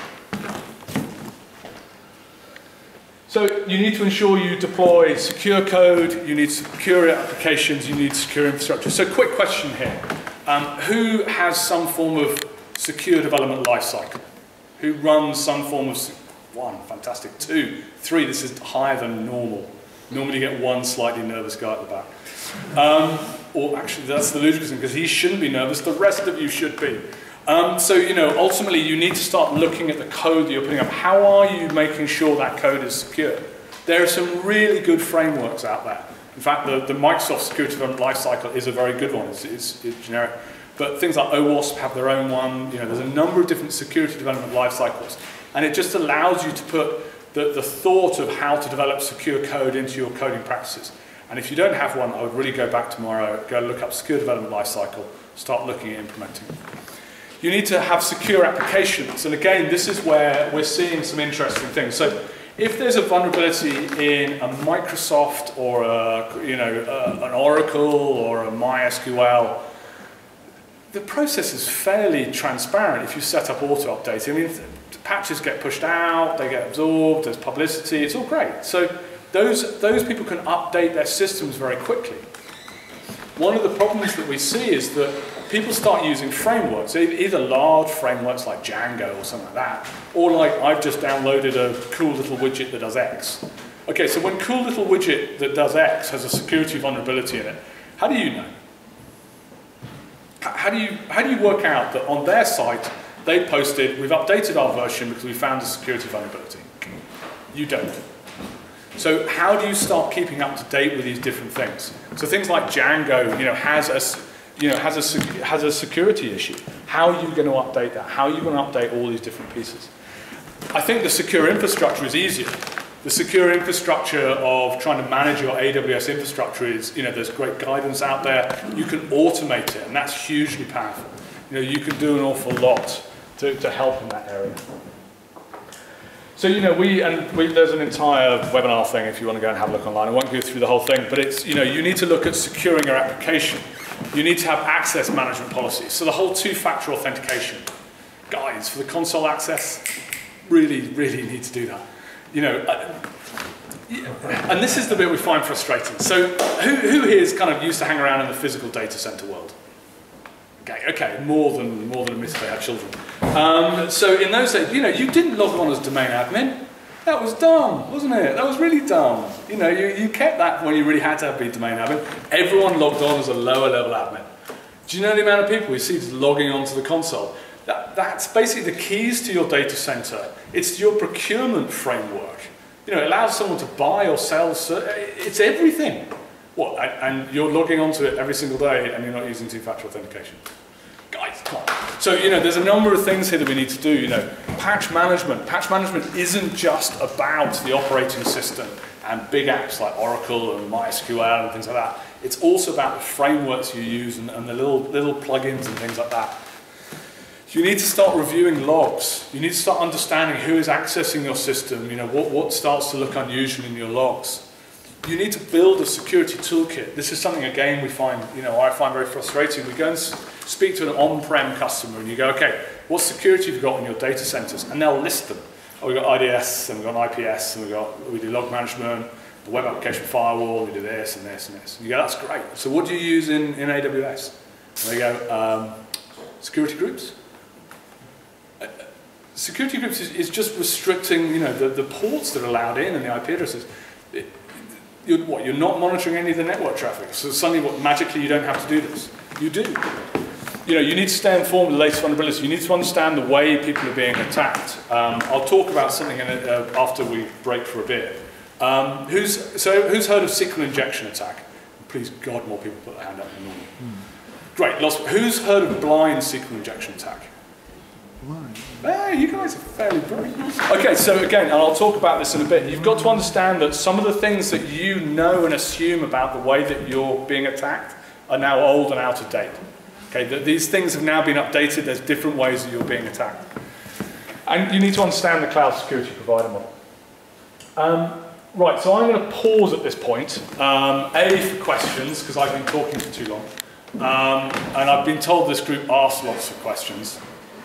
So you need to ensure you deploy secure code, you need secure applications, you need secure infrastructure. So quick question here. Um, who has some form of secure development lifecycle? Who runs some form of one, fantastic. Two, three, this is higher than normal. Normally you get one slightly nervous guy at the back. Um, or actually, that's the ludicrous thing, because he shouldn't be nervous, the rest of you should be. Um, so, you know, ultimately you need to start looking at the code that you're putting up. How are you making sure that code is secure? There are some really good frameworks out there. In fact, the, the Microsoft Security Development Lifecycle is a very good one. It's, it's, it's generic. But things like OWASP have their own one. You know, there's a number of different security development life cycles. And it just allows you to put the, the thought of how to develop secure code into your coding practices. And if you don't have one, I would really go back tomorrow, go look up secure development lifecycle, start looking at implementing it. You need to have secure applications. And again, this is where we're seeing some interesting things. So if there's a vulnerability in a Microsoft or a, you know, a, an Oracle or a MySQL, the process is fairly transparent if you set up auto-updating. I mean, patches get pushed out, they get absorbed, there's publicity, it's all great. So those, those people can update their systems very quickly. One of the problems that we see is that people start using frameworks, either large frameworks like Django or something like that, or like I've just downloaded a cool little widget that does X. Okay, so when cool little widget that does X has a security vulnerability in it, how do you know? How do you, how do you work out that on their site, they posted, we've updated our version because we found a security vulnerability? You don't. So how do you start keeping up to date with these different things? So things like Django, you know, has a, you know, has a, has a security issue. How are you going to update that? How are you going to update all these different pieces? I think the secure infrastructure is easier. The secure infrastructure of trying to manage your A W S infrastructure is, you know, there's great guidance out there. You can automate it, and that's hugely powerful. You know, you can do an awful lot to, to help in that area. So, you know, we, and we, there's an entire webinar thing if you want to go and have a look online. I won't go through the whole thing, but it's, you know, you need to look at securing your application. You need to have access management policies. So the whole two-factor authentication. Guys, for the console access, really, really need to do that. You know, uh, and this is the bit we find frustrating. So who, who here is kind of used to hang around in the physical data center world? Okay, okay, more than, more than admit they have children. Um, so in those days, you know, you didn't log on as domain admin. That was dumb, wasn't it? That was really dumb. You know, you, you kept that when you really had to be domain admin. Everyone logged on as a lower level admin. Do you know the amount of people we see just logging onto the console? That, that's basically the keys to your data center. It's your procurement framework. You know, it allows someone to buy or sell. It's everything. What? And, and you're logging onto it every single day, and you're not using two-factor authentication. Guys, come on. So, you know, there's a number of things here that we need to do. You know, patch management. Patch management isn't just about the operating system and big apps like Oracle and MySQL and things like that. It's also about the frameworks you use and, and the little little plugins and things like that. You need to start reviewing logs. You need to start understanding who is accessing your system. You know, what, what starts to look unusual in your logs. You need to build a security toolkit. This is something, again, we find, you know, I find very frustrating. We go and speak to an on-prem customer and you go, okay, what security have you got in your data centers? And they'll list them. Oh, we've got I D S and we've got I P S and we've got, we do log management, the web application firewall, we do this and this and this. And you go, that's great. So what do you use in, in A W S? And they go, um, security groups. Uh, security groups is, is just restricting, you know, the, the ports that are allowed in and the I P addresses. It, You're, what, you're not monitoring any of the network traffic, so suddenly what, magically you don't have to do this. You do. You know, you need to stay informed of the latest vulnerabilities. You need to understand the way people are being attacked. Um, I'll talk about something in it, uh, after we break for a beer. Um, who's, so who's heard of S Q L injection attack? Please God, more people put their hand up than normal. Hmm. Great, lots. Who's heard of blind S Q L injection attack? Blind. Hey, you guys are fairly brilliant. Okay, so again, and I'll talk about this in a bit, you've got to understand that some of the things that you know and assume about the way that you're being attacked are now old and out of date. Okay, th these things have now been updated, there's different ways that you're being attacked. And you need to understand the cloud security provider model. Um, right, so I'm going to pause at this point, um, A, for questions, because I've been talking for too long, um, and I've been told this group asks lots of questions.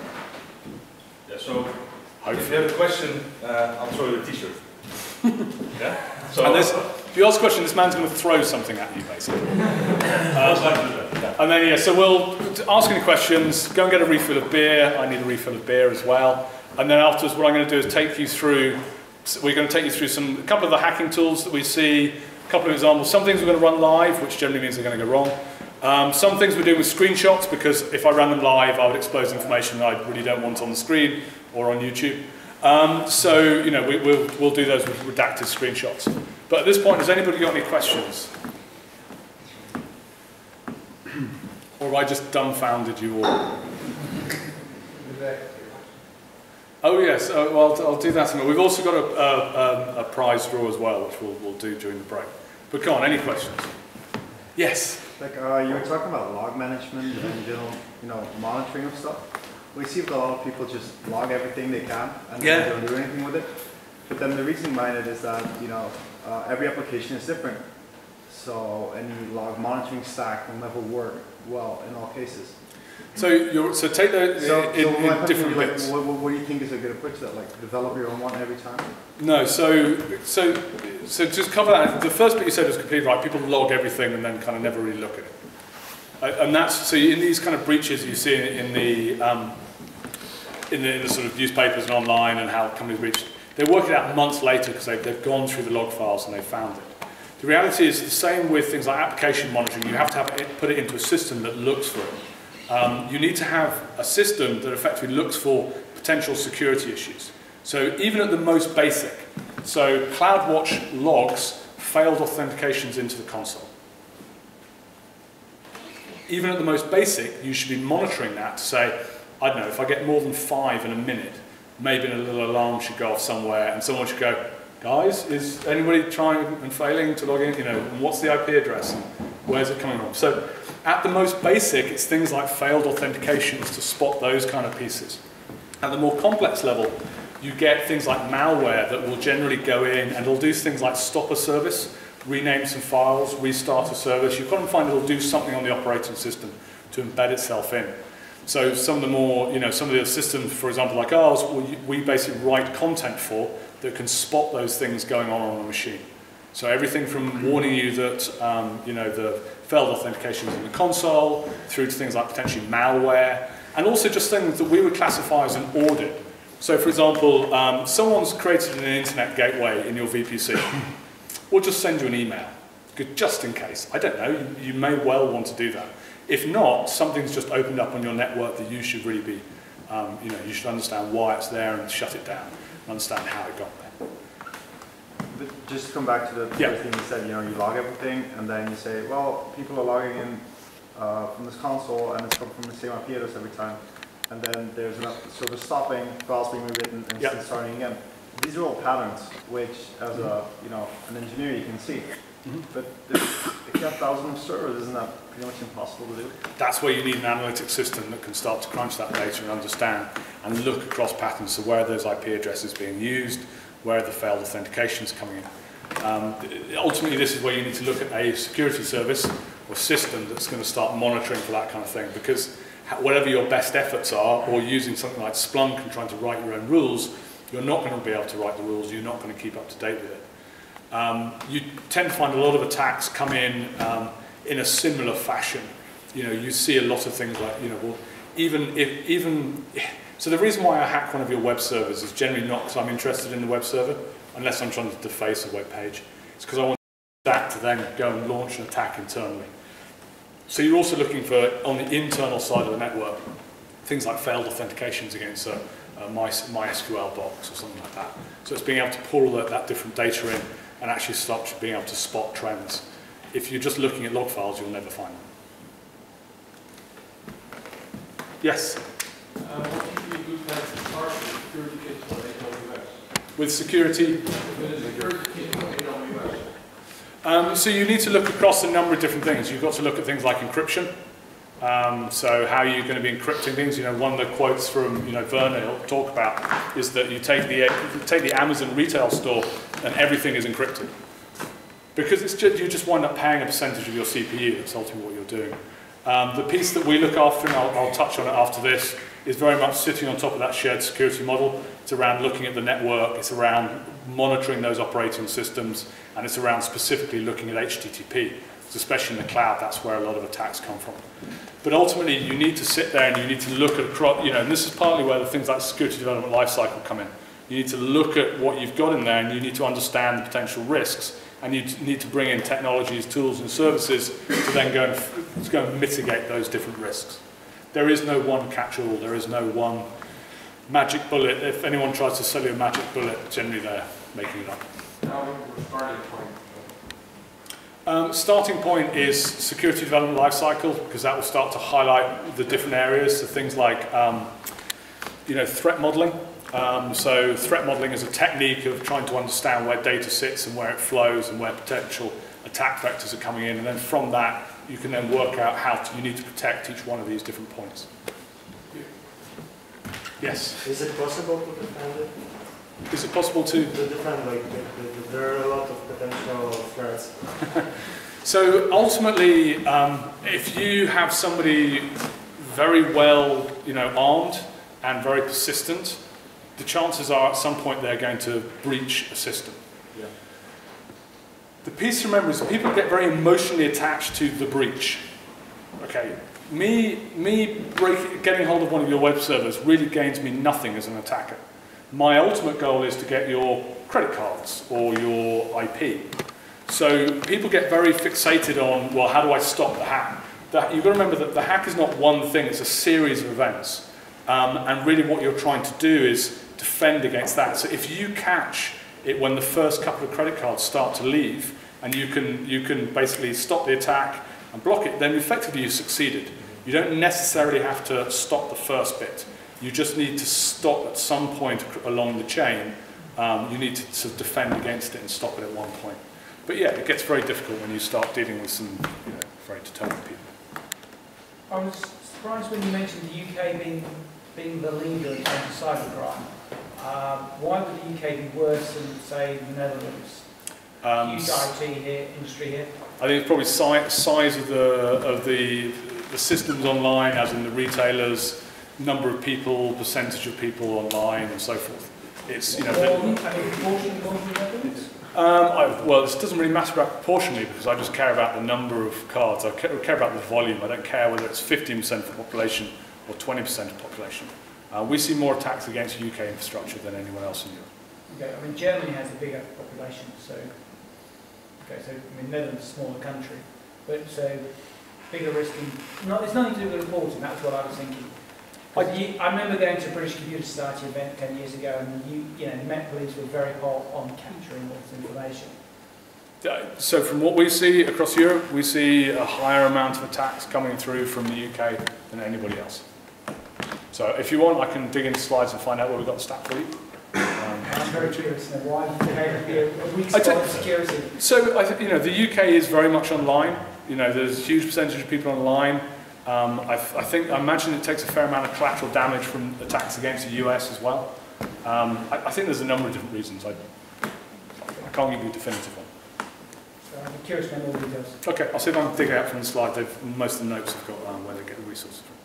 So, Hopefully. if you have a question, uh, I'll throw you a t-shirt. Yeah? So, And if you ask a question, this man's going to throw something at you, basically. um, and then, yeah, so we'll ask any questions, go and get a refill of beer. I need a refill of beer as well. And then afterwards, what I'm going to do is take you through, we're going to take you through some, a couple of the hacking tools that we see, a couple of examples. Some things we're going to run live, which generally means they're going to go wrong. Um, some things we're doing with screenshots, because if I ran them live, I would expose information that I really don't want on the screen or on YouTube. Um, so, you know, we, we'll, we'll do those with redacted screenshots. But at this point, has anybody got any questions? Or have I just dumbfounded you all? Oh yes, uh, well, I'll, I'll do that. We've also got a, a, a prize draw as well, which we'll, we'll do during the break. But go on, any questions? Yes? Like uh, you were talking about log management and general, you know, monitoring of stuff. We see a lot of people just log everything they can and yeah. they don't do anything with it. But then the reason behind it is that, you know, uh, every application is different. So any log monitoring stack will never work well in all cases. So you're, so take those so, in, so in different like, bits. What, what do you think is a good approach to that? Like develop your own one every time? No, so so so just cover that. The first bit you said was completely right. People log everything and then kind of never really look at it. Uh, and that's so in these kind of breaches you see in, in the um, in the, in the sort of newspapers and online and how companies breach. They work it out months later because they've, they've gone through the log files and they've found it. The reality is the same with things like application monitoring. You have to have it, put it into a system that looks for it. Um, you need to have a system that effectively looks for potential security issues. So even at the most basic, so CloudWatch logs failed authentications into the console. Even at the most basic, you should be monitoring that to say, I don't know, if I get more than five in a minute, maybe a little alarm should go off somewhere and someone should go, guys, is anybody trying and failing to log in? You know, and what's the I P address and where's it coming from? So at the most basic, it's things like failed authentications to spot those kind of pieces. At the more complex level, you get things like malware that will generally go in and it'll do things like stop a service, rename some files, restart a service. You've got to find it'll do something on the operating system to embed itself in. So some of the more, you know, some of the systems, for example, like ours, we basically write content for that can spot those things going on on a machine. So everything from warning you that, um, you know, the failed authentication is in the console, through to things like potentially malware, and also just things that we would classify as an audit. So for example, um, someone's created an internet gateway in your V P C. We'll just send you an email, just in case. I don't know, you, you may well want to do that. If not, something's just opened up on your network that you should really be, um, you know, you should understand why it's there and shut it down, and understand how it got there. But just to come back to the Yeah. first thing you said, you know, you log everything and then you say, well, people are logging in uh, from this console and it's coming from the same I P address every time. And then there's an sort of stopping, files being rewritten and Yep. starting again. These are all patterns which, as a, you know, an engineer, you can see. Mm-hmm. But if, if you have thousands of servers, isn't that pretty much impossible to do? That's where you need an analytic system that can start to crunch that data and understand and look across patterns. So where are those I P addresses being used? Where are the failed authentications coming in? Um, ultimately, this is where you need to look at a security service or system that's going to start monitoring for that kind of thing. Because whatever your best efforts are, or using something like Splunk and trying to write your own rules, you're not going to be able to write the rules. You're not going to keep up to date with it. Um, you tend to find a lot of attacks come in um, in a similar fashion. You know, you see a lot of things like, you know, well, even if, even, so the reason why I hack one of your web servers is generally not because I'm interested in the web server, unless I'm trying to deface a web page. It's because I want that to then go and launch an attack internally. So you're also looking for, on the internal side of the network, things like failed authentications against a, a My, MySQL box or something like that. So it's being able to pull that, that different data in and actually start being able to spot trends. If you're just looking at log files, you'll never find them. Yes? Uh, what should be a good plan to start with security kit for A W S? With security? With a security kit for A W S. Um, so you need to look across a number of different things. You've got to look at things like encryption. Um, so how are you going to be encrypting things? You know, one of the quotes from, you know, Werner he'll talk about is that you take the you take the Amazon retail store and everything is encrypted because it's just, you just wind up paying a percentage of your C P U. That's ultimately what you're doing. Um, the piece that we look after, and I'll, I'll touch on it after this, is very much sitting on top of that shared security model. It's around looking at the network. It's around monitoring those operating systems, and it's around specifically looking at H T T P. Especially in the cloud, that's where a lot of attacks come from. But ultimately, you need to sit there and you need to look at, you know, and this is partly where the things like the security development lifecycle come in. You need to look at what you've got in there and you need to understand the potential risks. And you need to bring in technologies, tools, and services to then go and, to go and mitigate those different risks. There is no one catch-all, there is no one magic bullet. If anyone tries to sell you a magic bullet, generally they're making it up. Now we're starting point. Um, starting point is security development lifecycle, because that will start to highlight the different areas. So things like, um, you know, threat modeling. Um, so threat modeling is a technique of trying to understand where data sits and where it flows and where potential attack vectors are coming in. And then from that, you can then work out how to, you need to protect each one of these different points. Yes? Is it possible to defend it? Is it possible to? To defend, like, the, the, there are a lot of potential threats. So ultimately, um, if you have somebody very well, you know, armed and very persistent, the chances are at some point they're going to breach a system. Yeah. The piece to remember is people get very emotionally attached to the breach. Okay, me, me break, getting hold of one of your web servers really gains me nothing as an attacker. My ultimate goal is to get your credit cards or your I P. So people get very fixated on, well, how do I stop the hack? The, you've got to remember that the hack is not one thing, it's a series of events. Um, and really what you're trying to do is defend against that. So if you catch it when the first couple of credit cards start to leave, and you can, you can basically stop the attack and block it, then effectively you've succeeded. You don't necessarily have to stop the first bit. You just need to stop at some point along the chain. Um, you need to, to defend against it and stop it at one point. But yeah, it gets very difficult when you start dealing with some you know, very determined people. I was surprised when you mentioned the U K being, being the leader in terms of cybercrime. Uh, why would the U K be worse than, say, the Netherlands? Um, Huge I T here, industry here. I think it's probably si size of the of the the systems online, as in the retailers, number of people, percentage of people online, and so forth. It's you know. More, I mean, proportionally more than the Netherlands? Um, I, well, this doesn't really matter about proportionally because I just care about the number of cards. I care, care about the volume. I don't care whether it's fifteen percent of the population or twenty percent of the population. Uh, we see more attacks against U K infrastructure than anyone else in Europe. Okay, I mean Germany has a bigger population, so okay, so I mean Netherlands is a smaller country, but so bigger risk in. No, it's nothing to do with reporting. That's what I was thinking. I, you, I remember going to a British Computer Society event ten years ago, and you, you know, the Met Police were very hot on capturing all this information. Uh, so from what we see across Europe, we see a higher amount of attacks coming through from the U K than anybody else. So if you want, I can dig into slides and find out where we've got the stat for you. Um, I'm very curious to know why you think it would be a, a weak spot of security. So I think you know the U K is very much online. You know, there's a huge percentage of people online. Um, I, I think I imagine it takes a fair amount of collateral damage from attacks against the U S as well. Um, I, I think there's a number of different reasons. I, I can't give you a definitive one. So I'm curious to know more details. Okay, I'll see if I can dig it out from the slide. They've, most of the notes have got um, where they get the resources from.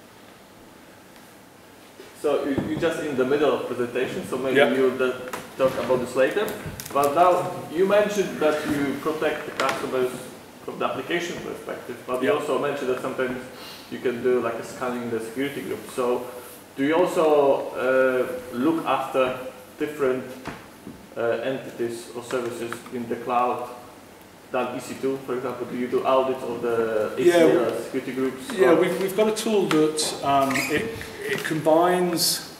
So you, you're just in the middle of presentation, so maybe yeah. you'll talk about this later. But now you mentioned that you protect the customers from the application perspective, but you yeah. also mentioned that sometimes you can do like a scanning the security group. So do you also uh, look after different uh, entities or services in the cloud than E C two, for example? Do you do audits of the A C L yeah, security groups? Yeah, we've, we've got a tool that um, it, it combines.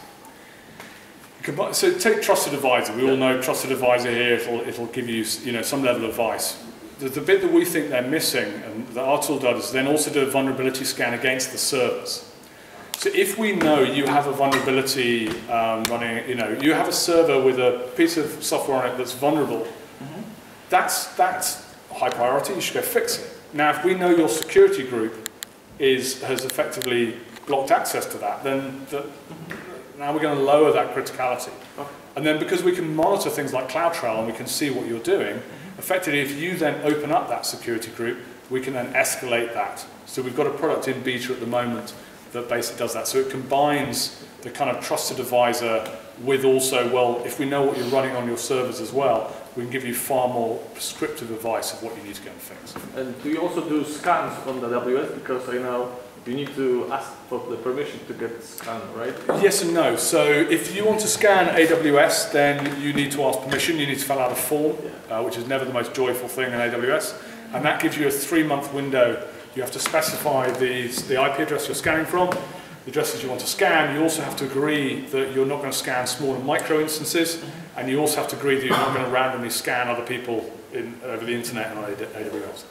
So take Trusted Advisor. We all know Trusted Advisor here. It'll, it'll give you, you know, some level of advice. The, the bit that we think they're missing, and that our tool does, is then also do a vulnerability scan against the servers. So if we know you have a vulnerability um, running, you know, you have a server with a piece of software on it that's vulnerable, mm-hmm. that's, that's high priority. You should go fix it. Now, if we know your security group is, has effectively blocked access to that, then the, now we're going to lower that criticality. Okay. And then because we can monitor things like CloudTrail and we can see what you're doing, mm-hmm. effectively if you then open up that security group, we can then escalate that. So we've got a product in beta at the moment that basically does that. So it combines the kind of Trusted Advisor with also, well, if we know what you're running on your servers as well, we can give you far more prescriptive advice of what you need to go and fix. And do you also do scans on the A W S? Because I know you need to ask for the permission to get scanned, right? Yes and no. So if you want to scan A W S, then you need to ask permission. You need to fill out a form, yeah. uh, which is never the most joyful thing in A W S. And that gives you a three-month window. You have to specify the, the I P address you're scanning from, the addresses you want to scan. You also have to agree that you're not going to scan small and micro instances. Mm-hmm. And you also have to agree that you're not going to randomly scan other people in, over the internet and on A W S.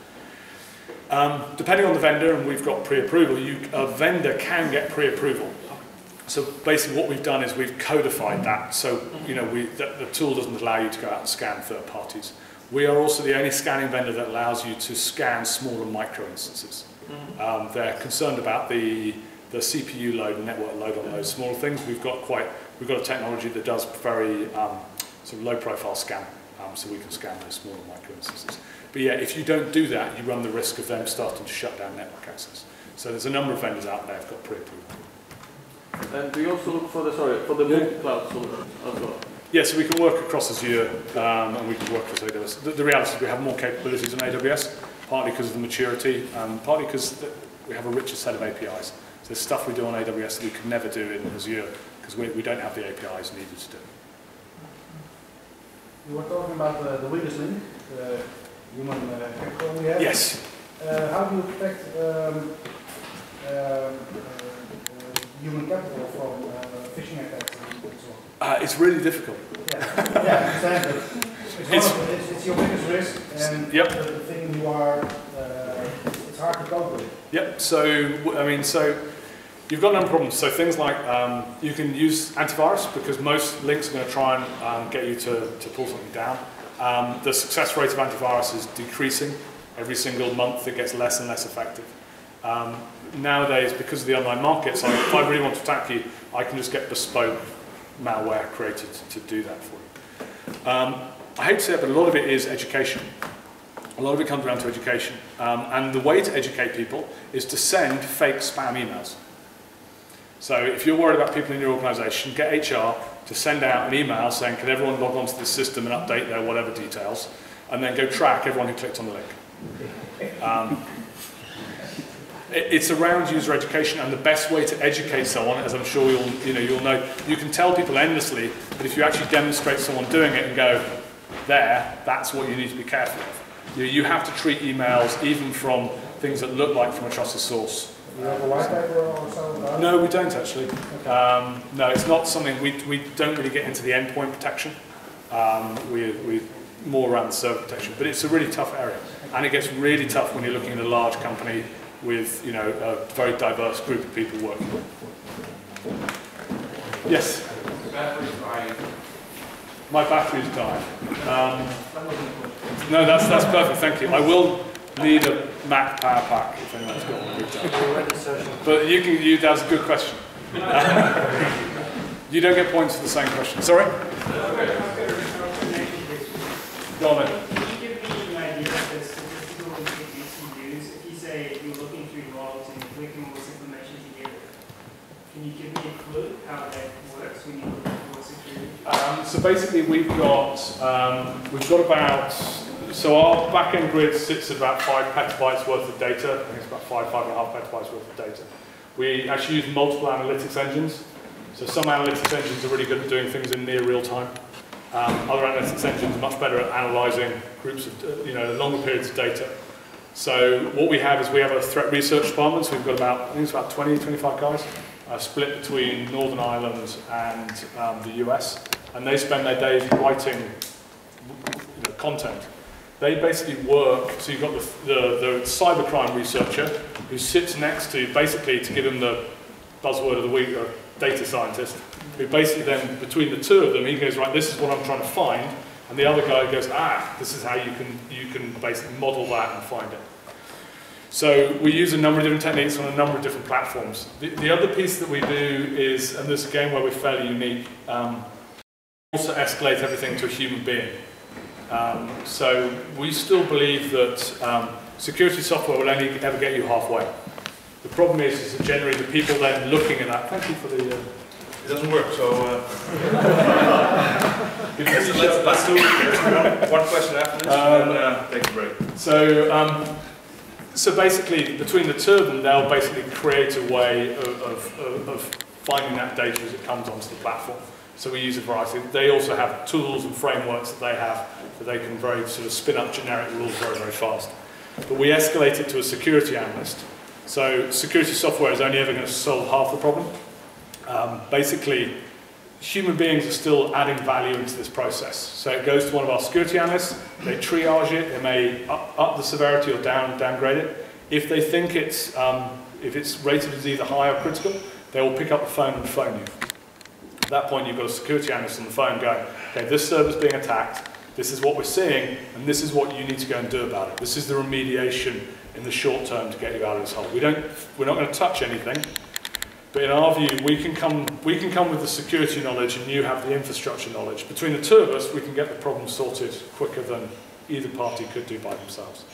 Um, depending on the vendor, and we've got pre-approval, you, a vendor can get pre-approval. So basically what we've done is we've codified that. So you know, we, the, the tool doesn't allow you to go out and scan third parties. We are also the only scanning vendor that allows you to scan small and micro instances. Um, they're concerned about the, the C P U load and network load on those smaller things. We've got quite, we've got a technology that does very um, sort of low profile scanning, um, so we can scan those small and micro instances. But yeah, if you don't do that, you run the risk of them starting to shut down network access. So there's a number of vendors out there who've got pre-approval. And do you also look for the, sorry, for the yeah. multi-cloud solution as well? Yeah, so we can work across Azure um, and we can work across A W S. The, the reality is we have more capabilities on A W S, partly because of the maturity, um, partly because the, we have a richer set of A P Is. So there's stuff we do on A W S that we could never do in Azure because we, we don't have the A P Is needed to do. You were talking about the, the weakest link, the human uh, capital we have. Yes. Uh, how do you protect um, uh, uh, human capital from uh, phishing attacks and so on? Uh, it's really difficult. Yeah, yeah, exactly. It's, it's, one of the, it's, it's your biggest risk, and yep. the, the thing you are, uh, it's hard to cope with. Yep. So I mean, so you've got a number of problems. So things like um, you can use antivirus because most links are going to try and um, get you to, to pull something down. Um, the success rate of antivirus is decreasing. Every single month it gets less and less effective. Um, nowadays, because of the online markets, I, if I really want to attack you, I can just get bespoke malware created to do that for you. Um, I hate to say it, but a lot of it is education. A lot of it comes down to education. Um, and the way to educate people is to send fake spam emails. So if you're worried about people in your organisation, get H R to send out an email saying, can everyone log onto this system and update their whatever details, and then go track everyone who clicked on the link. Um, it, it's around user education, and the best way to educate someone, as I'm sure you'll, you know, you'll know, you can tell people endlessly, but if you actually demonstrate someone doing it and go, there, that's what you need to be careful of. You, you have to treat emails, even from things that look like from a trusted source. Do you have a white paper or so? No, we don't actually. Um, no, it's not something, we, we don't really get into the endpoint protection. Um, we, we more around the server protection, but it's a really tough area. And it gets really tough when you're looking at a large company with, you know, a very diverse group of people working. Yes? The battery's dying. My battery's dying. Um, no, that's, that's perfect, thank you. I will need a Mac power pack if anyone's got one. But you can, you, that's a good question. You don't get points for the same question. Sorry? Go on then. Can you give me an idea of the statistical techniques you use? If you say you're looking through logs and you're clicking all this information together, can you give me a clue how that works when you look for security? Um, so basically we've got, um, we've got about, so our back-end grid sits at about five petabytes worth of data. I think it's about five, five and a half petabytes worth of data. We actually use multiple analytics engines. So some analytics engines are really good at doing things in near real time. Um, other analytics engines are much better at analysing groups of, uh, you know, longer periods of data. So what we have is we have a threat research department. So we've got about, I think it's about twenty, twenty-five guys, uh, split between Northern Ireland and um, the U S. And they spend their days writing, you know, content. They basically work, so you've got the, the, the cybercrime researcher who sits next to, basically to give him the buzzword of the week, or data scientist, who basically then, between the two of them, he goes, right, this is what I'm trying to find, and the other guy goes, ah, this is how you can, you can basically model that and find it. So we use a number of different techniques on a number of different platforms. The, the other piece that we do is, and this is again where we're fairly unique, um, also escalate everything to a human being. Um, so we still believe that um, security software will only ever get you halfway. The problem is, is that generally the people then looking at that, thank you for the... Uh, it doesn't work, so... Uh, let's, let's, let's do one question after this, um, and then uh, take a break. So, um, so basically, between the two of them, they'll basically create a way of, of, of finding that data as it comes onto the platform. So we use a variety. They also have tools and frameworks that they have that they can very sort of spin up generic rules very, very fast. But we escalate it to a security analyst. So security software is only ever going to solve half the problem. Um, basically, human beings are still adding value into this process. So it goes to one of our security analysts, they triage it, they may up, up the severity or down, downgrade it. If they think it's, um, if it's rated as either high or critical, they will pick up the phone and phone you. At that point, you've got a security analyst on the phone going, okay, this server's being attacked, this is what we're seeing, and this is what you need to go and do about it. This is the remediation in the short term to get you out of this hole. We don't, we're not going to touch anything, but in our view, we can come, we can come with the security knowledge and you have the infrastructure knowledge. Between the two of us, we can get the problem sorted quicker than either party could do by themselves.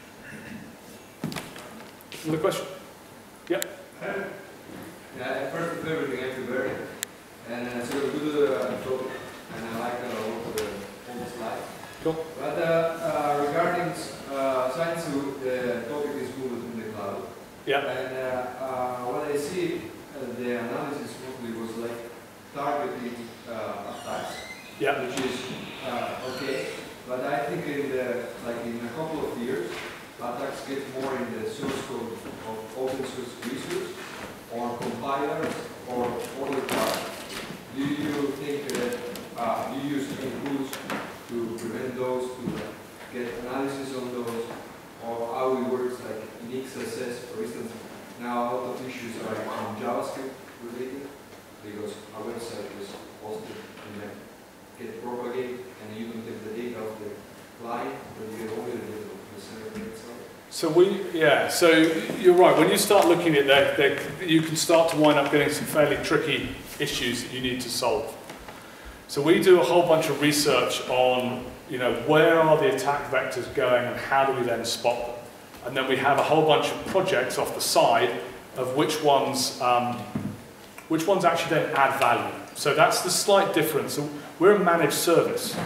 Another question? Yep. Yeah, at first it's everything everywhere. And uh, so we do the uh, topic, and I like uh, all the all the slides. Cool. But uh, uh, regarding uh, science, the topic is moved in the cloud. Yeah. And uh, uh, what I see, uh, the analysis mostly was like targeting uh, attacks. Yeah. Which is uh, okay, but I think in the like in a couple of years, attacks get more in the source code of open source research or compilers or other parts. Do you think that uh, you use any tools to prevent those, to get analysis on those, or how it works, like Nix's get all the data of the server itself? So we, yeah, so you're right. When you start looking at that, you can start to wind up getting some fairly tricky issues that you need to solve. So we do a whole bunch of research on, you know, where are the attack vectors going and how do we then spot them? And then we have a whole bunch of projects off the side of which ones, um, which ones actually then add value. So that's the slight difference. So we're a managed service.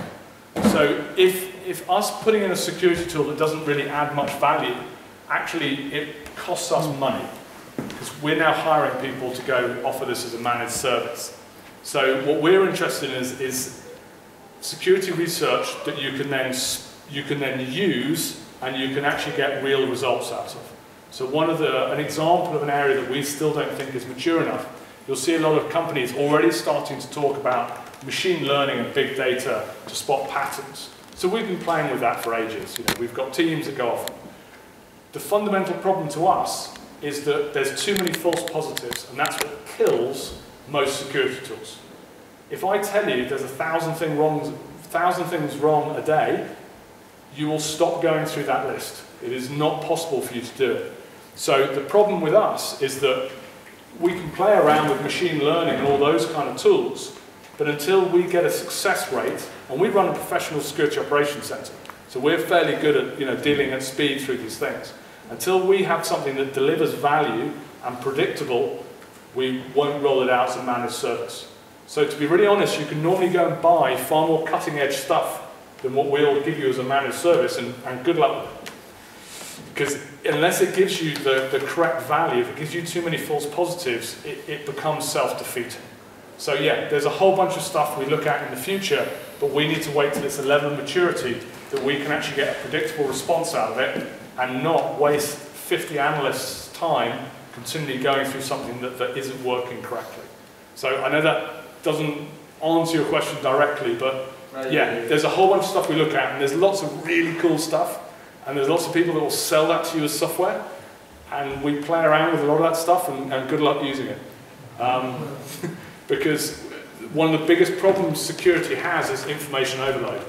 So if, if us putting in a security tool that doesn't really add much value, actually it costs us money. Because we're now hiring people to go offer this as a managed service. So what we're interested in is, is security research that you can then you can then use and you can actually get real results out of. So one of the an example of an area that we still don't think is mature enough. You'll see a lot of companies already starting to talk about machine learning and big data to spot patterns. So we've been playing with that for ages. You know, we've got teams that go off. The fundamental problem to us is that there's too many false positives, and that's what kills most security tools. If I tell you there's a thousand, thing wrong, thousand things wrong a day, you will stop going through that list. It is not possible for you to do it. So the problem with us is that we can play around with machine learning and all those kind of tools, but until we get a success rate, and we run a professional security operations center, so we're fairly good at, you know, dealing at speed through these things. Until we have something that delivers value and predictable, we won't roll it out as a managed service. So to be really honest, you can normally go and buy far more cutting edge stuff than what we'll give you as a managed service, and, and good luck with it. Because unless it gives you the, the correct value, if it gives you too many false positives, it, it becomes self-defeating. So yeah, there's a whole bunch of stuff we look at in the future, but we need to wait till it's a level of maturity that we can actually get a predictable response out of it and not waste fifty analysts' time continually going through something that, that isn't working correctly. So I know that doesn't answer your question directly, but right, yeah, yeah, there's a whole bunch of stuff we look at, and there's lots of really cool stuff, and there's lots of people that will sell that to you as software, and we play around with a lot of that stuff, and, and good luck using it. Um, because one of the biggest problems security has is information overload.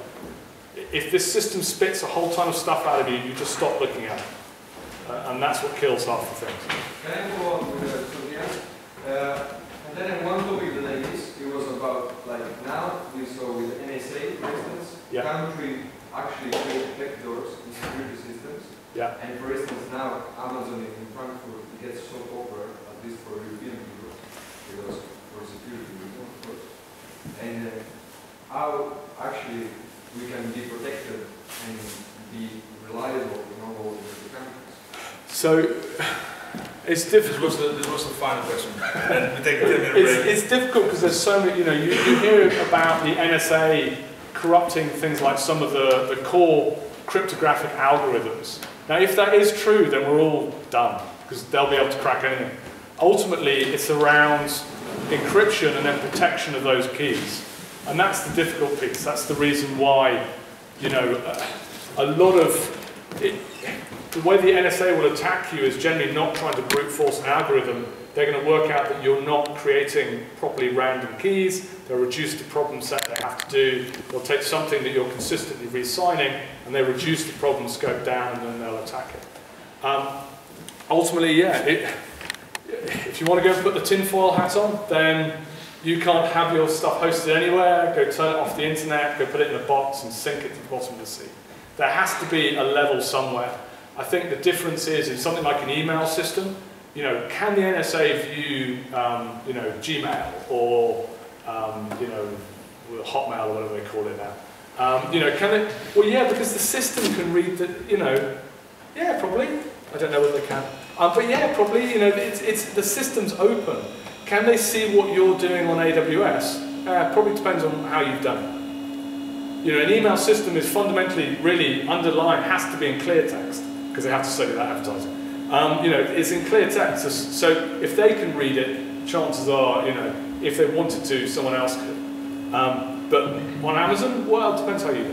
If this system spits a whole ton of stuff out of you, you just stop looking at it. Uh, and that's what kills half the things. Can I go on with uh, Sophia? Uh, and then one topic that I missed, it was about, like, now we saw with N S A, for instance, yeah. country actually create vectors in security systems. Yeah. And for instance, now Amazon in Frankfurt gets so over, at least for European people, because for security reasons, of course. And uh, how actually we can be protected and be reliable in all the countries. So it's difficult. This was the, this was the final question. we take a it's, it's difficult because there's so many. You know, you, you hear about the N S A corrupting things like some of the, the core cryptographic algorithms. Now, if that is true, then we're all done because they'll be able to crack anything. Ultimately, it's around encryption and then protection of those keys. And that's the difficult piece. That's the reason why, you know, a, a lot of it, the way the N S A will attack you is generally not trying to brute force an algorithm. They're going to work out that you're not creating properly random keys. They'll reduce the problem set they have to do. They'll take something that you're consistently re-signing and they reduce the problem scope down, and then they'll attack it. Um, ultimately, yeah, it, if you want to go and put the tinfoil hat on, then you can't have your stuff hosted anywhere, go turn it off the internet, go put it in a box and sink it to the bottom of the sea. There has to be a level somewhere. I think the difference is in something like an email system, you know, can the N S A view, um, you know, Gmail or, um, you know, Hotmail or whatever they call it now? Um, you know, can it? Well, yeah, because the system can read the, you know, yeah, probably. I don't know whether they can. Um, but yeah, probably, you know, it's, it's, the system's open. Can they see what you're doing on A W S? Uh, probably depends on how you've done it. You know, an email system is fundamentally, really, underlined, has to be in clear text, because they have to say that advertising. Um, you know, it's in clear text, so, so if they can read it, chances are, you know, if they wanted to, someone else could. Um, but on Amazon, well, it depends how you do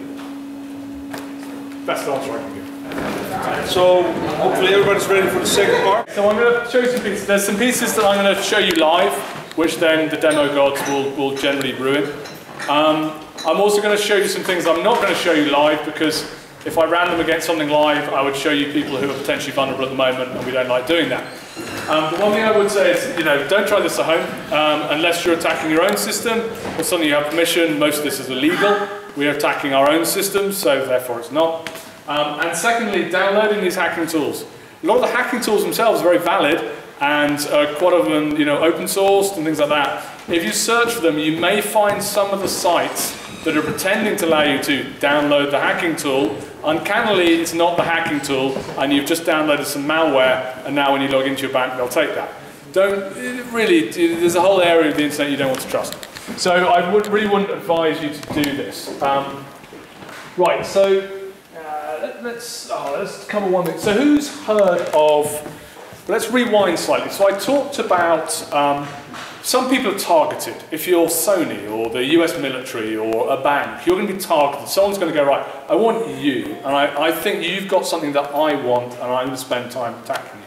it. Best answer I can give. So, hopefully everybody's ready for the second part. So I'm going to show you some pieces. There's some pieces that I'm going to show you live, which then the demo gods will, will generally ruin. Um, I'm also going to show you some things I'm not going to show you live because if I ran them against something live, I would show you people who are potentially vulnerable at the moment, and we don't like doing that. Um, the one thing I would say is, you know, don't try this at home um, unless you're attacking your own system or something you have permission. Most of this is illegal. We are attacking our own systems, so therefore it's not. Um, and secondly, downloading these hacking tools. A lot of the hacking tools themselves are very valid and uh, quite often, you know, open sourced and things like that. If you search for them, you may find some of the sites that are pretending to allow you to download the hacking tool. Uncannily, it's not the hacking tool, and you've just downloaded some malware, and now when you log into your bank, they'll take that. Don't, really, there's a whole area of the internet you don't want to trust. So I would, really wouldn't advise you to do this. Um, right, so uh, let's, oh, let's cover one thing. So who's heard of, let's rewind slightly. So I talked about, um, some people are targeted. If you're Sony or the U S military or a bank, you're going to be targeted. Someone's going to go, right, I want you, and I, I think you've got something that I want, and I'm going to spend time attacking you.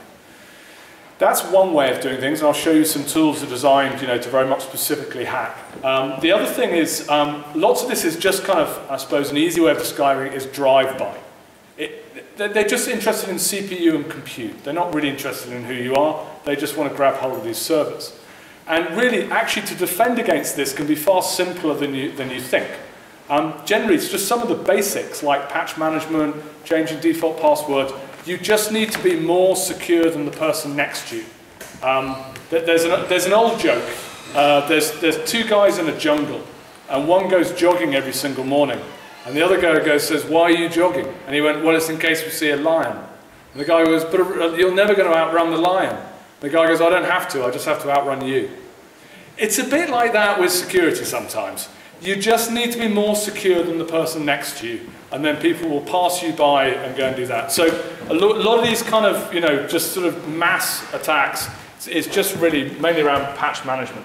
That's one way of doing things, and I'll show you some tools that are designed, you know, to very much specifically hack. Um, the other thing is, um, lots of this is just kind of, I suppose, an easy way of describing it is drive-by. They're just interested in C P U and compute. They're not really interested in who you are. They just want to grab hold of these servers. And really, actually, to defend against this can be far simpler than you, than you think. Um, generally, it's just some of the basics, like patch management, changing default password. You just need to be more secure than the person next to you. Um, there's, an, there's an old joke. Uh, there's, there's two guys in a jungle, and one goes jogging every single morning. And the other guy goes, says, why are you jogging? And he went, well, it's in case we see a lion. And the guy goes, but you're never going to outrun the lion. The guy goes, I don't have to, I just have to outrun you. It's a bit like that with security sometimes. You just need to be more secure than the person next to you, and then people will pass you by and go and do that. So a lo lot of these kind of, you know, just sort of mass attacks, it's just really mainly around patch management.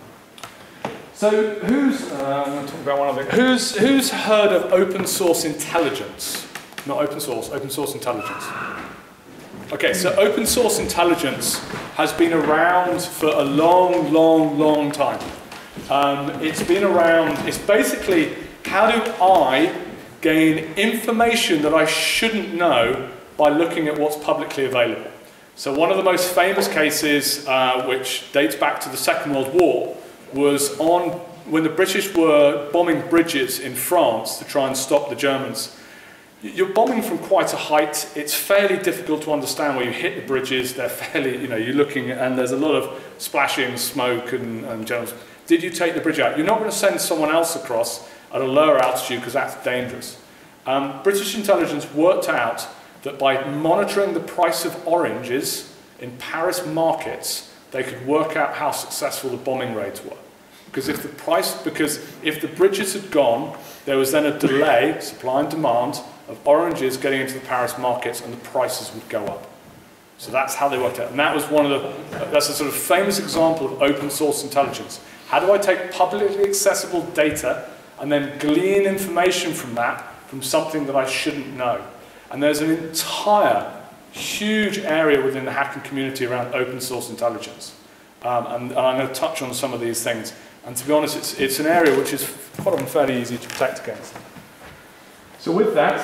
So who's, uh, I'm going to talk about one other thing. Who's, who's heard of open source intelligence? Not open source, open source intelligence. Okay, so open source intelligence has been around for a long, long, long time. Um, it's been around, it's basically, how do I gain information that I shouldn't know by looking at what's publicly available? So one of the most famous cases, uh, which dates back to the Second World War, was on when the British were bombing bridges in France to try and stop the Germans. You're bombing from quite a height. It's fairly difficult to understand where you hit the bridges. They're fairly, you know, you're looking, and there's a lot of splashing, smoke, and, and general. Did you take the bridge out? You're not going to send someone else across at a lower altitude because that's dangerous. Um, British intelligence worked out that by monitoring the price of oranges in Paris markets, they could work out how successful the bombing raids were. Because if the price, because if the bridges had gone, there was then a delay, supply and demand, of oranges getting into the Paris markets, and the prices would go up. So that's how they worked out. And that was one of the, that's a sort of famous example of open source intelligence. How do I take publicly accessible data and then glean information from that, from something that I shouldn't know? And there's an entire huge area within the hacking community around open source intelligence. Um, and, and I'm going to touch on some of these things. And to be honest, it's, it's an area which is quite often fairly easy to protect against. So with that,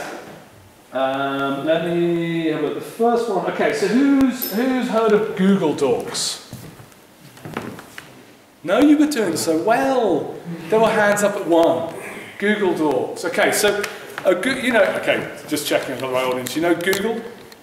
um, let me have a look at the first one. Okay, so who's, who's heard of Google Docs? No, you were doing so well. There were hands up at one. Google Docs. Okay, so, uh, you know, okay, just checking for the right audience. You know Google?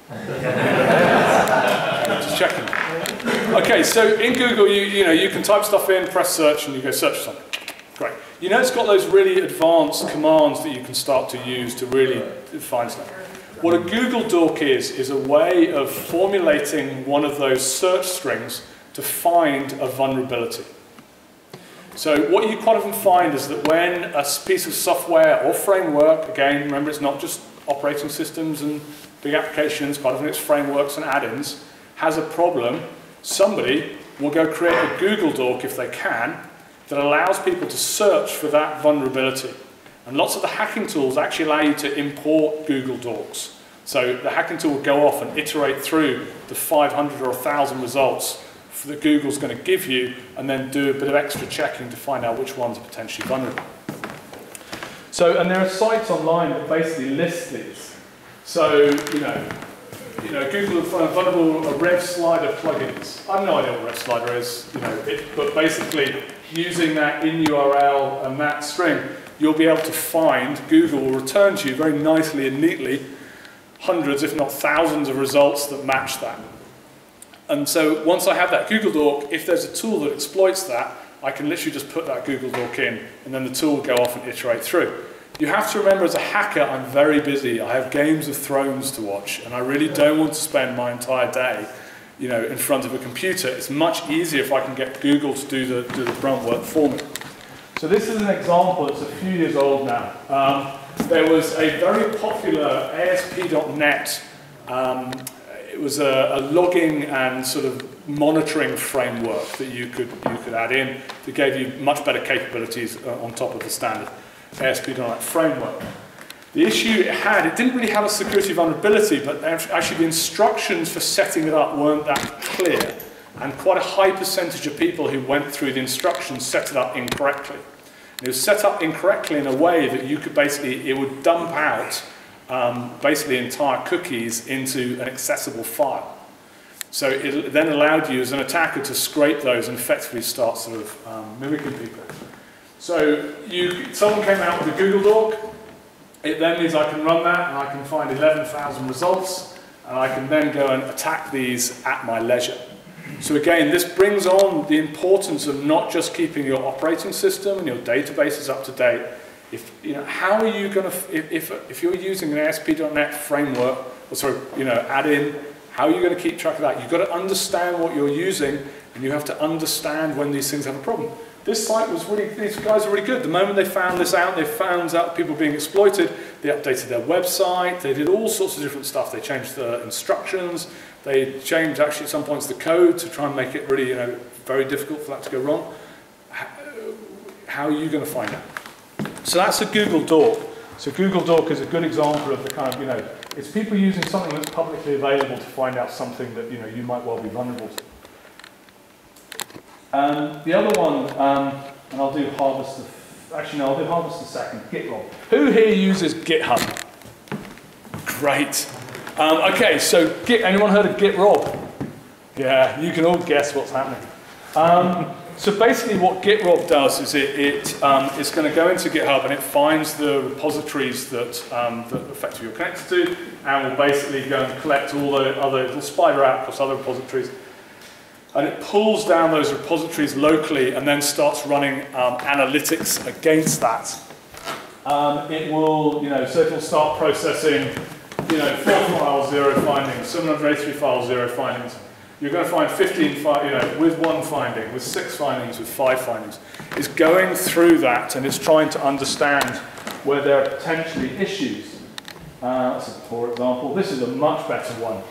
Just checking. Okay, so in Google, you, you know, you can type stuff in, press search, and you go search for something. Great. You know it's got those really advanced commands that you can start to use to really find stuff. What a Google Doc is, is a way of formulating one of those search strings to find a vulnerability. So what you quite often find is that when a piece of software or framework, again, remember it's not just operating systems and big applications, quite often it's frameworks and add-ins, has a problem, somebody will go create a Google Doc if they can, that allows people to search for that vulnerability. And lots of the hacking tools actually allow you to import Google Docs. So the hacking tool will go off and iterate through the five hundred or one thousand results that Google's going to give you, and then do a bit of extra checking to find out which ones are potentially vulnerable. So, and there are sites online that basically list these. So, you know, you know, Google vulnerable a rev slider plugins. I have no idea what rev slider is, you know, it, but basically using that in U R L and that string, you'll be able to find, Google will return to you very nicely and neatly hundreds, if not thousands of results that match that. And so once I have that Google Doc, if there's a tool that exploits that, I can literally just put that Google Doc in, and then the tool will go off and iterate through. You have to remember, as a hacker, I'm very busy. I have Games of Thrones to watch, and I really don't want to spend my entire day, you know, in front of a computer. It's much easier if I can get Google to do the, do the grunt work for me. So this is an example. It's a few years old now. Um, there was a very popular A S P dot net. Um, it was a, a logging and sort of monitoring framework that you could you could add in that gave you much better capabilities uh, on top of the standard A S P dot net framework. The issue it had, it didn't really have a security vulnerability, but actually the instructions for setting it up weren't that clear. And quite a high percentage of people who went through the instructions set it up incorrectly. And it was set up incorrectly in a way that you could basically, it would dump out um, basically entire cookies into an accessible file. So it then allowed you as an attacker to scrape those and effectively start sort of um, mimicking people. So you, someone came out with a Google Doc. It then means I can run that and I can find eleven thousand results, and I can then go and attack these at my leisure. So again, this brings on the importance of not just keeping your operating system and your databases up to date. If, you know, how are you going to, if, if, if you're using an A S P dot net framework, or sorry, you know, add-in, how are you going to keep track of that? You've got to understand what you're using, and you have to understand when these things have a problem. This site was really, these guys are really good. The moment they found this out, they found out people being exploited, they updated their website, they did all sorts of different stuff. They changed the instructions, they changed actually at some points the code to try and make it really, you know, very difficult for that to go wrong. How are you going to find out? So that's a Google Doc. So Google Doc is a good example of the kind of, you know, it's people using something that's publicly available to find out something that, you know, you might well be vulnerable to. Um, the other one, um, and I'll do Harvest, the, actually no, I'll do Harvest the second, GitLog. Who here uses GitHub? Great. Um, okay, so Git, anyone heard of GitRob? Yeah, you can all guess what's happening. Um, so basically what GitRob does is it, it um, it's going to go into GitHub and it finds the repositories that, um, that effectively you're connected to, and will basically go and collect all the other, it'll spider out across other repositories. And it pulls down those repositories locally and then starts running um, analytics against that. Um, it will, you know, so it will start processing, you know, four files, zero findings, seven hundred eighty-three files, zero findings. You're going to find fifteen, you know, with one finding, with six findings, with five findings. It's going through that and it's trying to understand where there are potentially issues. Uh, that's a poor example. This is a much better one.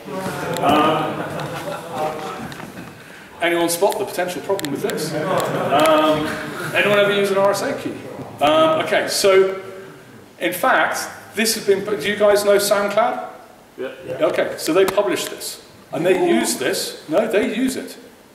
Um, Anyone spot the potential problem with this? Um, anyone ever use an R S A key? Um, okay, so in fact, this has been, do you guys know SoundCloud? Yeah. yeah. Okay, so they published this. And they use this. No, they use it.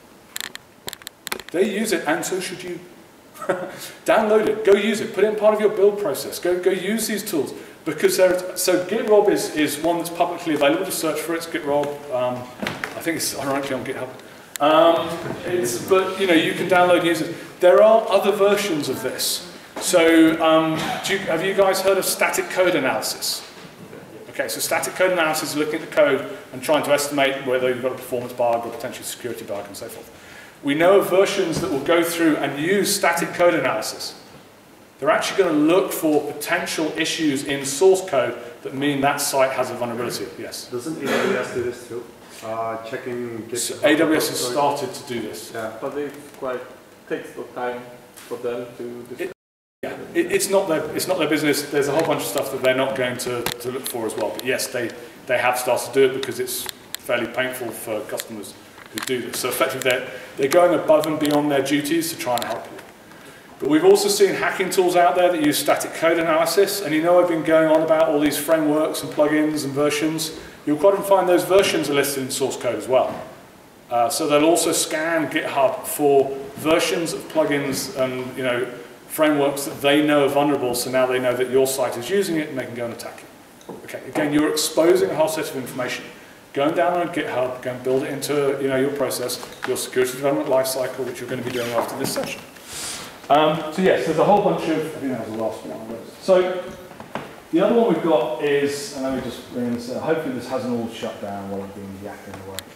They use it, and so should you. Download it, go use it, put it in part of your build process. Go, go use these tools. Because they're, so GitRob is, is one that's publicly available to search for. It's GitRob. Um, I think it's ironically on GitHub. Um, it's, but you know, you can download and use it. There are other versions of this. So um, do you, have you guys heard of static code analysis? Okay, so static code analysis is looking at the code and trying to estimate whether you've got a performance bug or potentially a security bug and so forth. We know of versions that will go through and use static code analysis. They're actually going to look for potential issues in source code that mean that site has a vulnerability. Yes? Doesn't A W S do this too? Uh, checking Git. So A W S has started to do this. Yeah. But it quite takes the time for them to it, yeah, it, it's not their it's not their business. There's a whole bunch of stuff that they're not going to, to look for as well. But yes, they they have started to do it because it's fairly painful for customers who do this. So effectively, they're they're going above and beyond their duties to try and help you. But we've also seen hacking tools out there that use static code analysis. And you know, I've been going on about all these frameworks and plugins and versions. You'll quite often find those versions are listed in source code as well. Uh, so they'll also scan GitHub for versions of plugins and, you know, frameworks that they know are vulnerable, so now they know that your site is using it and they can go and attack it. Okay, again, you're exposing a whole set of information. Going down on GitHub, go and build it into you know, your process, your security development lifecycle, which you're going to be doing after this session. Um, so yes, there's a whole bunch of, I think that was the last one. So the other one we've got is, and let me just bring this, uh, hopefully this hasn't all shut down while I've been yakking away.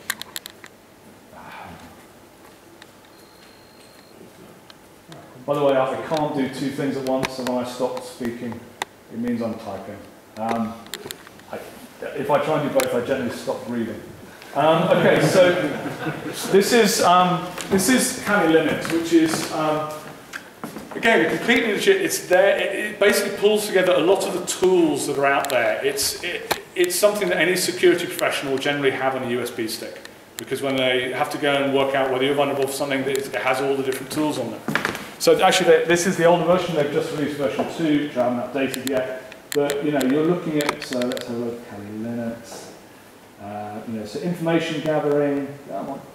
By the way, I can't do two things at once, so when I stop speaking, it means I'm typing. Um, I, if I try and do both, I generally stop reading. Um, okay, so this is um, this is Kali Linux, which is um, again completely legit. It's there. It, it basically pulls together a lot of the tools that are out there. It's it, it's something that any security professional will generally have on a U S B stick, because when they have to go and work out whether you're vulnerable for something, it has all the different tools on there. So actually, this is the older version. They've just released version two, which I haven't updated yet. But you know, you're looking at. So let's have a look at Kali Linux. Uh, you know, so information gathering. Come on.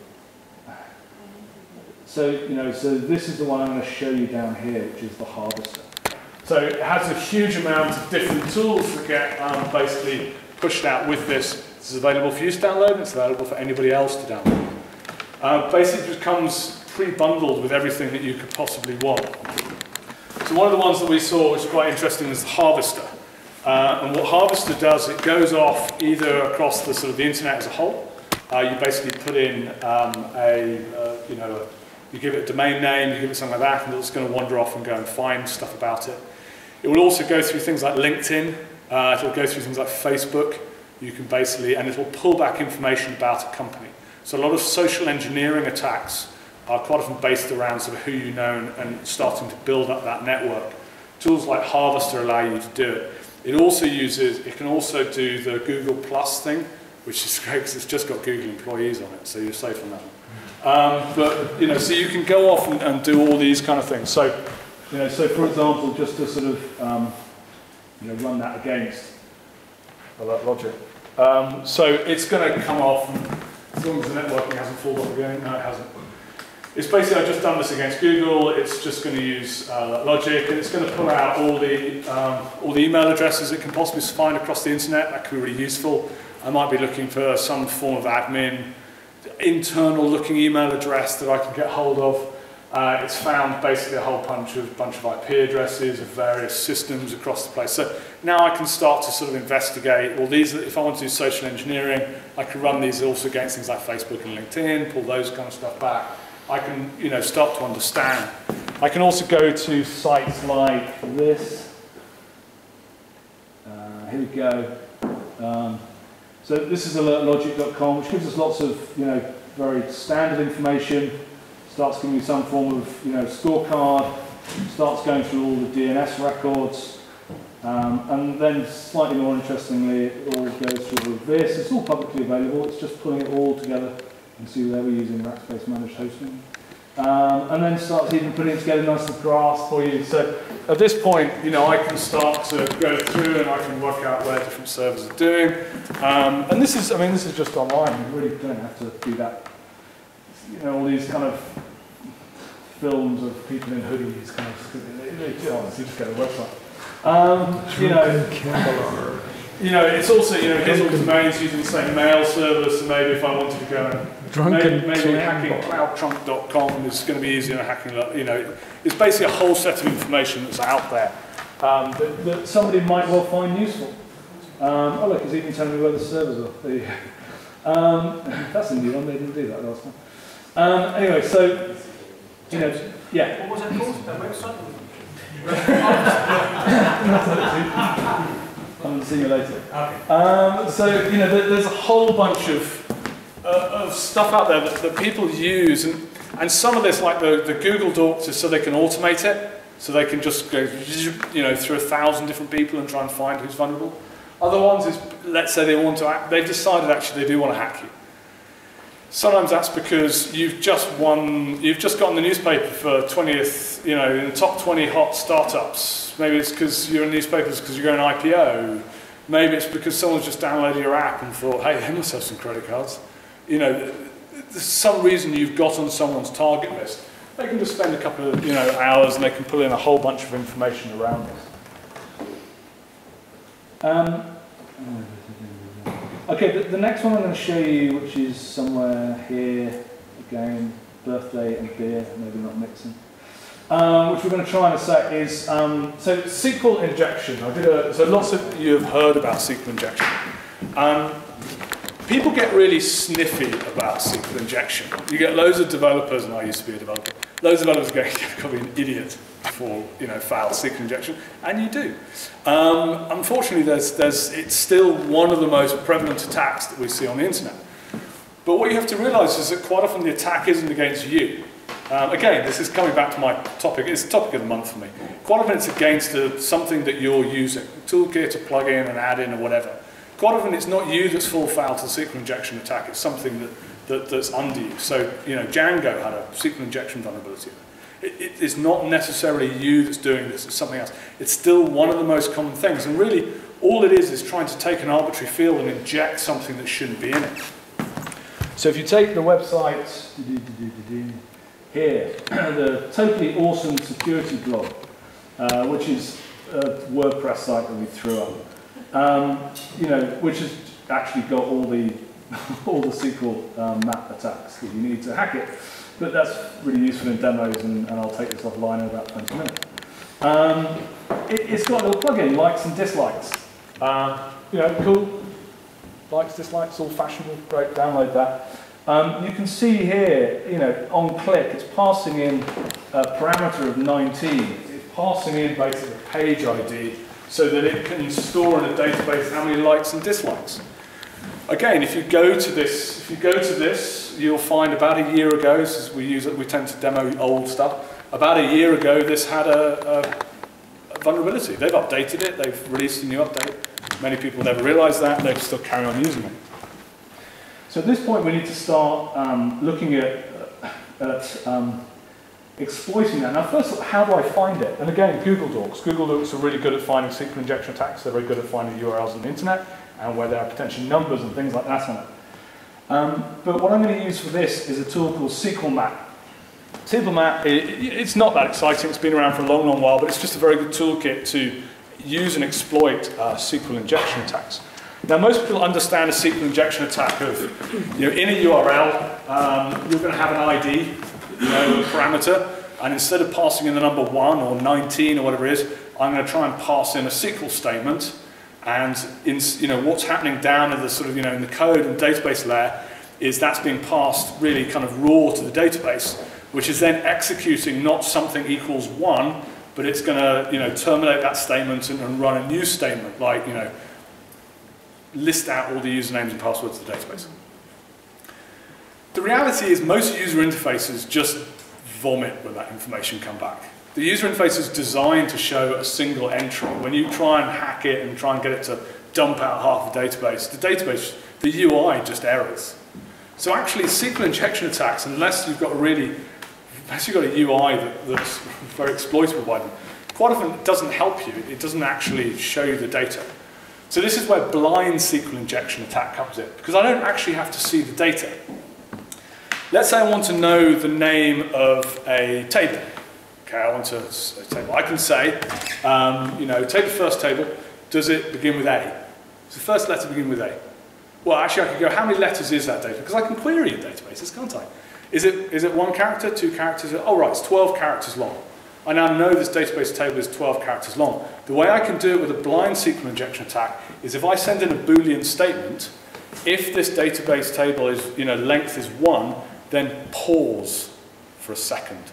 So you know, so this is the one I'm going to show you down here, which is the harvester. So it has a huge amount of different tools that get um, basically pushed out with this. This is available for you to download. It's available for anybody else to download. Uh, basically, it comes pre-bundled with everything that you could possibly want. So one of the ones that we saw, which is quite interesting, is the Harvester. Uh, and what Harvester does, it goes off either across the sort of the internet as a whole. Uh, you basically put in um, a, uh, you know, a, you give it a domain name, you give it something like that, and it's going to wander off and go and find stuff about it. It will also go through things like LinkedIn. Uh, it will go through things like Facebook. You can basically, and it will pull back information about a company. So a lot of social engineering attacks are quite often based around sort of who you know and, and starting to build up that network. Tools like Harvester allow you to do it. It also uses, it can also do the Google Plus thing, which is great because it's just got Google employees on it, so you're safe on that. Um, but, you know, so you can go off and, and do all these kind of things. So, you know, so for example, just to sort of, um, you know, run that against AlertLogic. Um, so it's going to come off, and as long as the networking hasn't fallen off again, no, it hasn't. It's basically, I've just done this against Google. It's just going to use uh, Logic, and it's going to pull out all the um, all the email addresses it can possibly find across the internet. That could be really useful. I might be looking for some form of admin, internal-looking email address that I can get hold of. Uh, it's found basically a whole bunch of bunch of I P addresses of various systems across the place. So now I can start to sort of investigate. Well, these, if I want to do social engineering, I can run these also against things like Facebook and LinkedIn, pull those kind of stuff back. I can, you know, start to understand. I can also go to sites like this. Uh, here we go. Um, so this is alert logic dot com, which gives us lots of, you know, very standard information. Starts giving you some form of, you know, scorecard. Starts going through all the D N S records. Um, and then, slightly more interestingly, it all goes through with this. It's all publicly available. It's just pulling it all together. You can see there we're using Rackspace managed hosting. Um, and then starts even putting it together nice and graphs for you. So at this point, you know, I can start to go through and I can work out where different servers are doing. Um, and this is, I mean, this is just online. You really don't have to do that. You know, all these kind of films of people in hoodies, kind of, they, they, they, honestly, just go to the website. Um, you know, You know, it's also, you know, here's all the domains using the same mail server, so maybe if I wanted to go and maybe, maybe hacking cloud trunk dot com is going to be easier than hacking, you know, it's basically a whole set of information that's out there um, that, that somebody might well find useful. Um, oh look, it's even telling me where the servers are. There you go. Um, that's a new one, they didn't do that last time. Um, anyway, so, you know, yeah. What was it called? That website? On the simulator. Okay. Um, so, you know, there, there's a whole bunch of, uh, of stuff out there that, that people use, and, and some of this, like the, the Google Docs, is so they can automate it, so they can just go, you know, through a thousand different people and try and find who's vulnerable. Other ones is, let's say they want to, act, they've decided actually they do want to hack you. Sometimes that's because you've just won, you've just gotten the newspaper for twentieth, you know, in the top twenty hot startups. Maybe it's because you're in newspapers because you're going I P O. Maybe it's because someone's just downloaded your app and thought, hey, they must have some credit cards. You know, there's some reason you've got on someone's target list. They can just spend a couple of, you know, hours and they can pull in a whole bunch of information around it. Um, okay, the, the next one I'm going to show you, which is somewhere here, again, birthday and beer, maybe not mixing. Um, which we're going to try in a sec is, um, so S Q L injection. I did a, so lots of you have heard about S Q L injection. Um, people get really sniffy about S Q L injection. You get loads of developers, and I used to be a developer, loads of developers going, you've got to be an idiot before, you know, fail S Q L injection, and you do. Um, unfortunately, there's, there's, it's still one of the most prevalent attacks that we see on the internet. But what you have to realise is that quite often the attack isn't against you. Um, again, this is coming back to my topic, it's the topic of the month for me. Quite often it's against uh, something that you're using, a toolkit to plug in and add in or whatever. Quite often it's not you that's full foul to the S Q L injection attack, it's something that, that, that's under you. So, you know, Django had a S Q L injection vulnerability. It, it, it's not necessarily you that's doing this, it's something else. It's still one of the most common things, and really all it is is trying to take an arbitrary field and inject something that shouldn't be in it. So if you take the website, here, the totally awesome security blog, uh, which is a WordPress site that we threw up, um, you know, which has actually got all the all the S Q L um, map attacks that you need to hack it. But that's really useful in demos, and, and I'll take this offline in about twenty minutes. Um, it, it's got a little plugin, likes and dislikes. Uh, you know, cool. Likes, dislikes, all fashionable. Great, download that. Um, you can see here, you know, on click, it's passing in a parameter of nineteen. It's passing in basically a page I D so that it can store in a database how many likes and dislikes. Again, if you go to this, if you go to this, you'll find about a year ago, this is, we use it, we tend to demo old stuff. About a year ago, this had a, a, a vulnerability. They've updated it. They've released a new update. Many people never realised that, and they still carry on using it. So at this point, we need to start um, looking at, at um, exploiting that. Now, first, how do I find it? And again, Google Docs. Google Docs are really good at finding S Q L injection attacks. They're very good at finding U R Ls on the internet and where there are potential numbers and things like that on it. Um, but what I'm going to use for this is a tool called S Q L Map. S Q L Map, it, it's not that exciting. It's been around for a long, long while, but it's just a very good toolkit to use and exploit uh, S Q L injection attacks. Now, most people understand a S Q L injection attack of, you know, in a U R L, um, you're going to have an I D, you know, a parameter, and instead of passing in the number one or nineteen or whatever it is, I'm going to try and pass in a S Q L statement, and in, you know, what's happening down in the sort of, you know, in the code and database layer is that's being passed really kind of raw to the database, which is then executing not something equals one, but it's going to, you know, terminate that statement and, and run a new statement, like, you know, list out all the usernames and passwords of the database. The reality is most user interfaces just vomit when that information comes back. The user interface is designed to show a single entry. When you try and hack it and try and get it to dump out half the database, the database, the U I just errors. So actually S Q L injection attacks, unless you've got a really, unless you've got a U I that, that's very exploitable by them, quite often it doesn't help you. It doesn't actually show you the data. So this is where blind S Q L injection attack comes in, because I don't actually have to see the data. Let's say I want to know the name of a table. Okay, I want to a table. I can say, um, you know, take the first table. Does it begin with A? Does the first letter begin with A? Well, actually, I could go, how many letters is that data? Because I can query databases, can't I? Is it is it one character, two characters? Oh, right, it's twelve characters long. I now know this database table is twelve characters long. The way I can do it with a blind S Q L injection attack is if I send in a Boolean statement, if this database table is, you know, length is one, then pause for a second.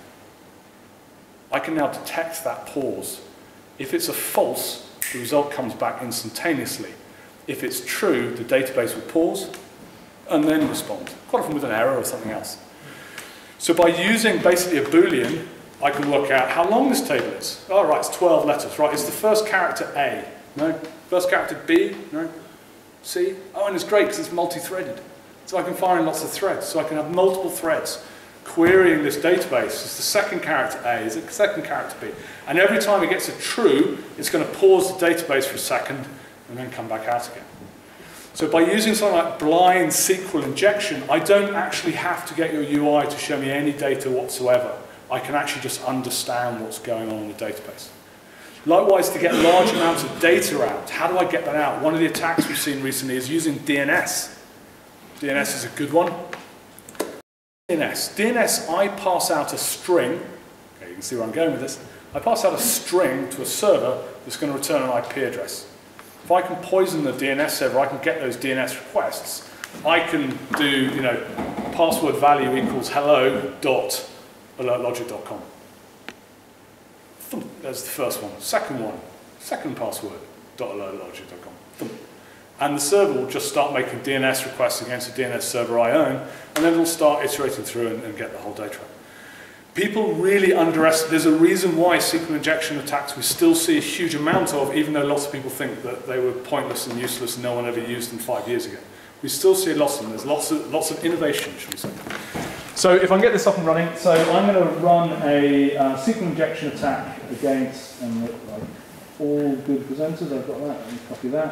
I can now detect that pause. If it's a false, the result comes back instantaneously. If it's true, the database will pause and then respond, quite often with an error or something else. So by using basically a Boolean, I can work out how long this table is. Oh, right, it's twelve letters. Right, is the first character A? No. First character B? No. C? Oh, and it's great because it's multi-threaded. So I can fire in lots of threads. So I can have multiple threads querying this database. Is the second character A? Is it the second character B? And every time it gets a true, it's going to pause the database for a second and then come back out again. So by using something like blind S Q L injection, I don't actually have to get your U I to show me any data whatsoever. I can actually just understand what's going on in the database. Likewise, to get large amounts of data out, how do I get that out? One of the attacks we've seen recently is using D N S. D N S is a good one. D N S. D N S, I pass out a string. Okay, you can see where I'm going with this. I pass out a string to a server that's going to return an I P address. If I can poison the D N S server, I can get those D N S requests. I can do, you know, password value equals hello dot alert logic dot com. There's the first one. Second one, second password dot alert logic dot com. And the server will just start making D N S requests against a D N S server I own, and then it'll start iterating through and, and get the whole data out. People really underestimate, there's a reason why S Q L injection attacks we still see a huge amount of, even though lots of people think that they were pointless and useless and no one ever used them five years ago. We still see lots of them. There's lots of, lots of innovation, should we say. So if I can get this up and running, so I'm going to run a uh, S Q L injection attack against, and look like all good presenters, I've got that, let me copy that.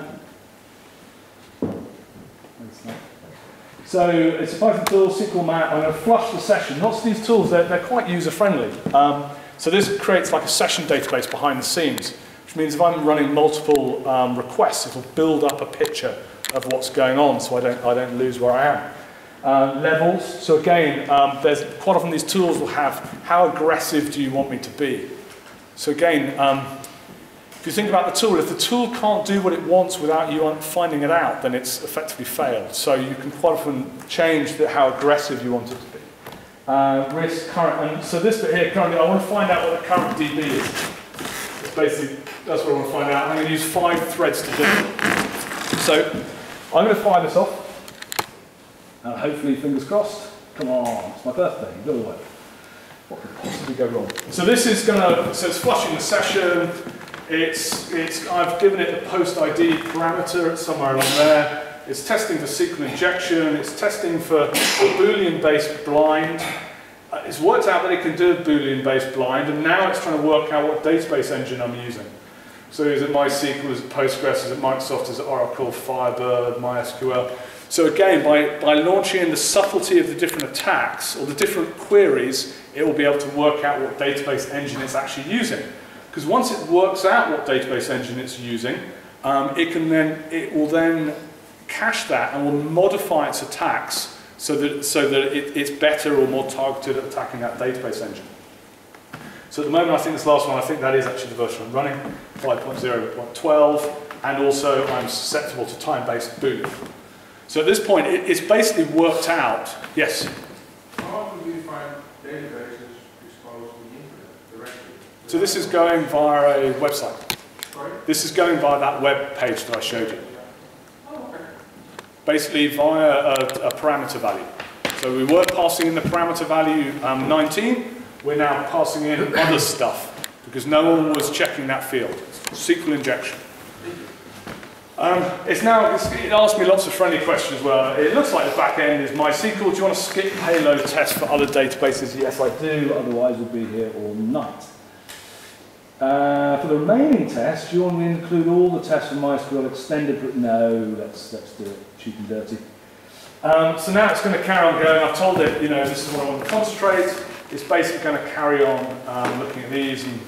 that. So it's a Python tool, S Q L map, I'm going to flush the session. Lots of these tools, they're, they're quite user-friendly. Um, so this creates like a session database behind the scenes, which means if I'm running multiple um, requests, it'll build up a picture of what's going on so I don't, I don't lose where I am. Uh, levels, so again, um, there's quite often these tools will have how aggressive do you want me to be. So again, um, if you think about the tool, if the tool can't do what it wants without you finding it out, then it's effectively failed. So you can quite often change the, how aggressive you want it to be. Uh, risk, current, and so this bit here, currently, I want to find out what the current D B is. It's basically, that's what I want to find out. I'm going to use five threads to do it. So I'm going to fire this off. Uh, hopefully, fingers crossed. Come on, it's my birthday, go away. What could possibly go wrong? So this is going to, so it's flushing the session. It's, it's, I've given it a post I D parameter, it's somewhere along there. It's testing for S Q L injection. It's testing for a Boolean-based blind. Uh, it's worked out that it can do a Boolean-based blind, and now it's trying to work out what database engine I'm using. So is it MySQL, is it Postgres, is it Microsoft, is it Oracle, Firebird, MySQL? So again, by, by launching in the subtlety of the different attacks or the different queries, it will be able to work out what database engine it's actually using. Because once it works out what database engine it's using, um, it can then it will then cache that and will modify its attacks so that so that it, it's better or more targeted at attacking that database engine. So at the moment, I think this last one, I think that is actually the version I'm running, five point oh point twelve, and also I'm susceptible to time-based Boolean. So at this point, it, it's basically worked out. Yes? How do we find databases exposed to the internet directly? So this is going via a website. Sorry? This is going via that web page that I showed you. Oh, okay. Basically via a, a parameter value. So we were passing in the parameter value um, nineteen. We're now passing in other stuff because no one was checking that field. S Q L injection. Um, it's now, it's, it asks me lots of friendly questions as well. It looks like the back end is MySQL. Do you want to skip payload test for other databases? Yes, I do. Otherwise, we'll be here all night. Uh, for the remaining tests, do you want me to include all the tests for MySQL extended? No, let's, let's do it cheap and dirty. Um, so now it's going to carry on going. I've told it, you know, this is what I want to concentrate. It's basically going to carry on um, looking at these, and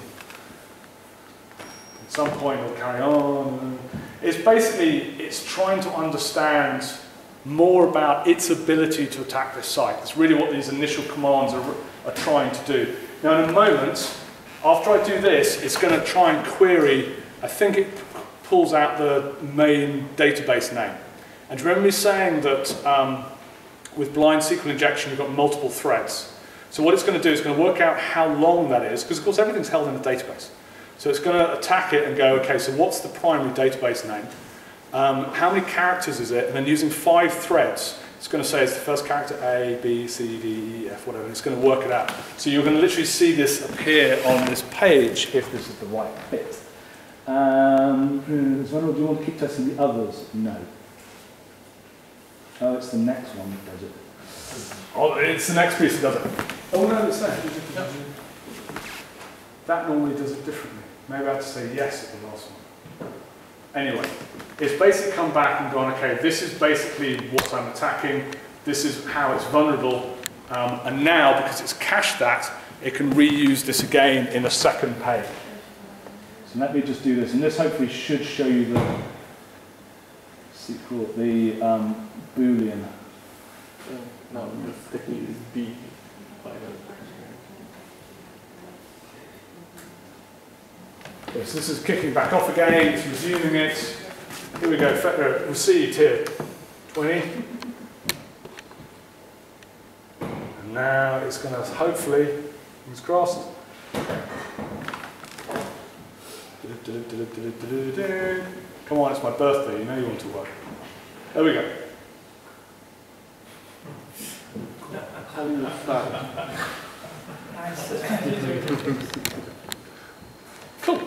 at some point it'll carry on. It's basically, it's trying to understand more about its ability to attack this site. That's really what these initial commands are, are trying to do. Now in a moment, after I do this, it's going to try and query, I think it pulls out the main database name. And do you remember me saying that um, with blind S Q L injection, you've got multiple threads. So what it's going to do is it's going to work out how long that is, because of course everything's held in a database. So it's going to attack it and go, okay, so what's the primary database name? Um, how many characters is it? And then using five threads, it's going to say it's the first character A, B, C, D, E, F, whatever, and it's going to work it out. So you're going to literally see this appear on this page if this is the right bit. Um, do you want to keep testing the others? No. Oh, it's the next one that does it. Oh, it's the next piece that does it. Oh no, it's that. That normally does it differently. Maybe I have to say yes at the last one. Anyway, it's basically come back and gone, okay, this is basically what I'm attacking, this is how it's vulnerable, um, and now, because it's cached that, it can reuse this again in a second page. So let me just do this, and this hopefully should show you the S Q L, the um, Boolean. No, the technique is B. Yes, this is kicking back off again, it's resuming it. Here we go, uh, received here, twenty. And now it's going to hopefully, fingers crossed. Come on, it's my birthday, you know you want to work. There we go. How do you start? Cool.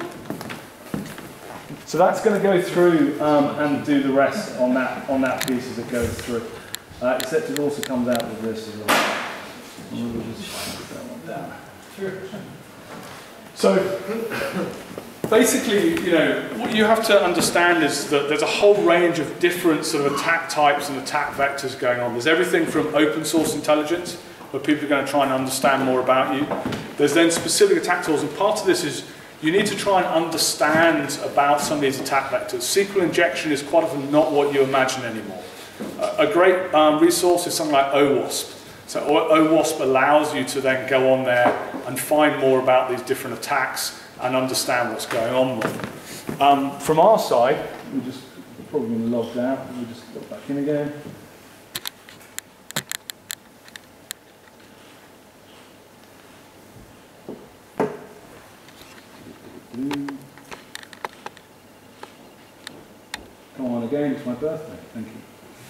So that's going to go through um, and do the rest on that on that piece as it goes through. Uh, except it also comes out with this as well. We'll just put that one down. Sure. So basically, you know, what you have to understand is that there's a whole range of different sort of attack types and attack vectors going on. There's everything from open source intelligence, where people are going to try and understand more about you. There's then specific attack tools, and part of this is you need to try and understand about some of these attack vectors. S Q L injection is quite often not what you imagine anymore. Uh, a great um, resource is something like OWASP. So OWASP allows you to then go on there and find more about these different attacks and understand what's going on with them. Um, from our side, we just probably been logged out, and we just go back in again. Come on again, it's my birthday, thank you.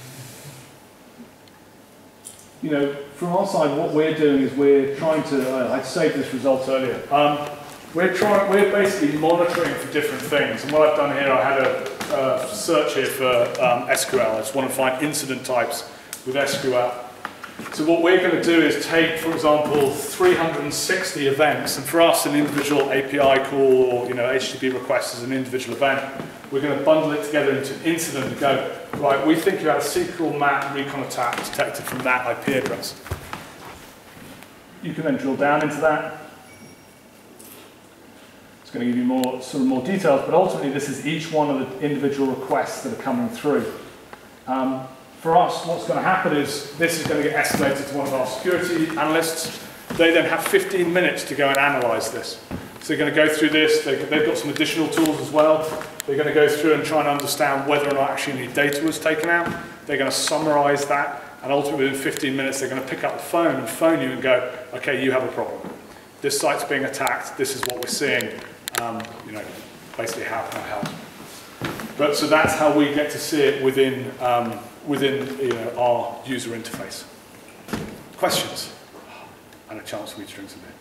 You know, from our side, what we're doing is we're trying to, uh, I saved this result earlier, um, we're, trying, we're basically monitoring for different things, and what I've done here, I had a uh, search here for um, S Q L. I just want to find incident types with S Q L. So what we're going to do is take, for example, three hundred sixty events, and for us, an individual A P I call or you know H T T P request is an individual event. We're going to bundle it together into an incident and go, right, we think you had a S Q L map recon attack detected from that I P address. You can then drill down into that. It's going to give you more sort of more details, but ultimately this is each one of the individual requests that are coming through. Um, For us, what's going to happen is this is going to get escalated to one of our security analysts. They then have fifteen minutes to go and analyze this. So they're going to go through this. They, they've got some additional tools as well. They're going to go through and try and understand whether or not actually any data was taken out. They're going to summarize that. And ultimately, within fifteen minutes, they're going to pick up the phone and phone you and go, OK, you have a problem. This site's being attacked. This is what we're seeing. Um, you know, basically, how can I help? But so that's how we get to see it within um, within you know, our user interface. Questions? And a chance for me to drink some beer.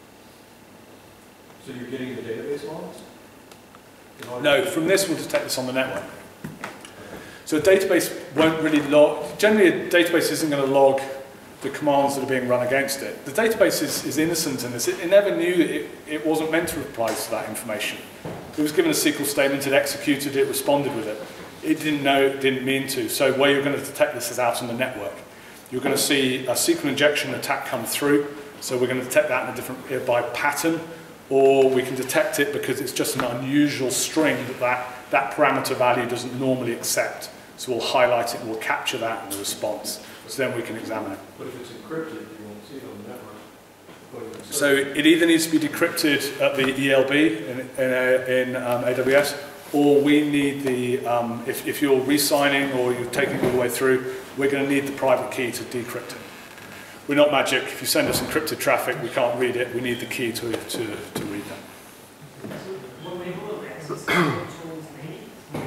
So you're getting the database logs? No, from this we'll detect this on the network. So a database won't really log, generally a database isn't going to log the commands that are being run against it. The database is, is innocent in this. It, it never knew it, it wasn't meant to reply to that information. It was given a S Q L statement, it executed it, responded with it. It didn't know, it didn't mean to. So where you're going to detect this is out on the network. You're going to see a S Q L injection attack come through. So we're going to detect that in a different by pattern, or we can detect it because it's just an unusual string that that, that parameter value doesn't normally accept. So we'll highlight it and we'll capture that in the response. So then we can examine it. But if it's encrypted, you won't see it on the network. So it either needs to be decrypted at the E L B in, in, in um, A W S, or we need the, um, if, if you're re-signing or you're taking it all the way through, we're going to need the private key to decrypt it. We're not magic. If you send us encrypted traffic, we can't read it. We need the key to, to, to read that. What level of access tools need?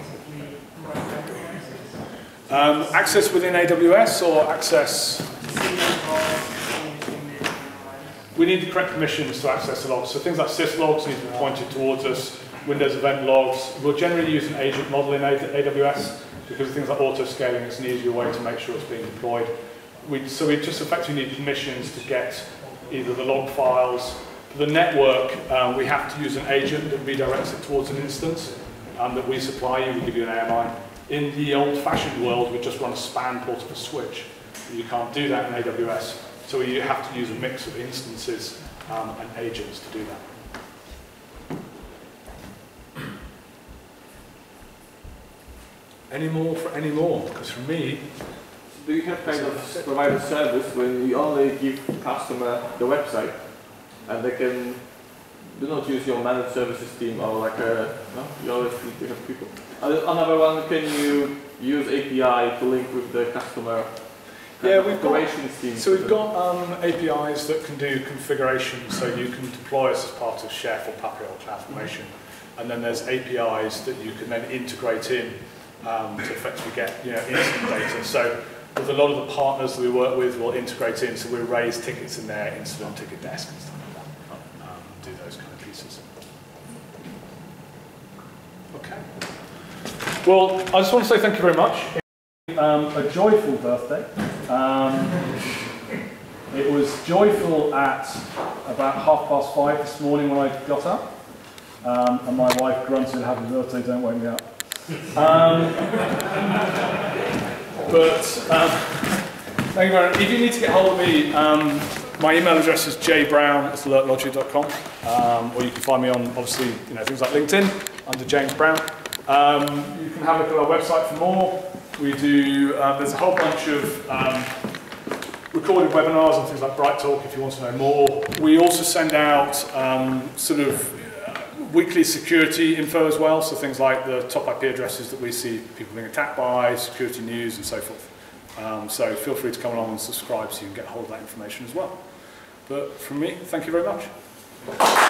Um, access within A W S or access? We need the correct permissions to access the logs. So things like syslogs need to be pointed towards us. Windows event logs. We'll generally use an agent model in A W S because of things like auto-scaling. It's an easier way to make sure it's being deployed. We, so we just effectively need permissions to get either the log files. For the network, um, we have to use an agent that redirects it towards an instance um, that we supply you. We give you an A M I. In the old-fashioned world, we just run a span port of a switch. You can't do that in A W S. So you have to use a mix of instances um, and agents to do that. any more for any more, because for me, do you have kind of provide a service when you only give customer the website and they can do not use your managed services team or like a, no, you always need to have people. Another one, can you use A P I to link with the customer? Yeah, we've got, team so we've got um, A P Is that can do configuration, so you can deploy us as part of Chef or Papier or CloudFormation. And then there's A P Is that you can then integrate in um, to effectively get, you know, instant data. So with a lot of the partners that we work with, we'll integrate in, so we raise tickets in their incident ticket desk and stuff like that. Um, do those kind of pieces. Okay. Well, I just want to say thank you very much. Um, a joyful birthday. Um, it was joyful at about half past five this morning when I got up, um, and my wife grunted, "Happy birthday, don't wake me up." Um, but um, thank you very much. If you need to get hold of me, um, my email address is j brown at alert logic dot com, um, or you can find me on, obviously, you know, things like LinkedIn under James Brown. Um, you can have a look at our website for more. We do, uh, there's a whole bunch of um, recorded webinars and things like Bright Talk if you want to know more. We also send out um, sort of uh, weekly security info as well, so things like the top I P addresses that we see people being attacked by, security news and so forth. Um, so feel free to come along and subscribe so you can get hold of that information as well. But from me, thank you very much.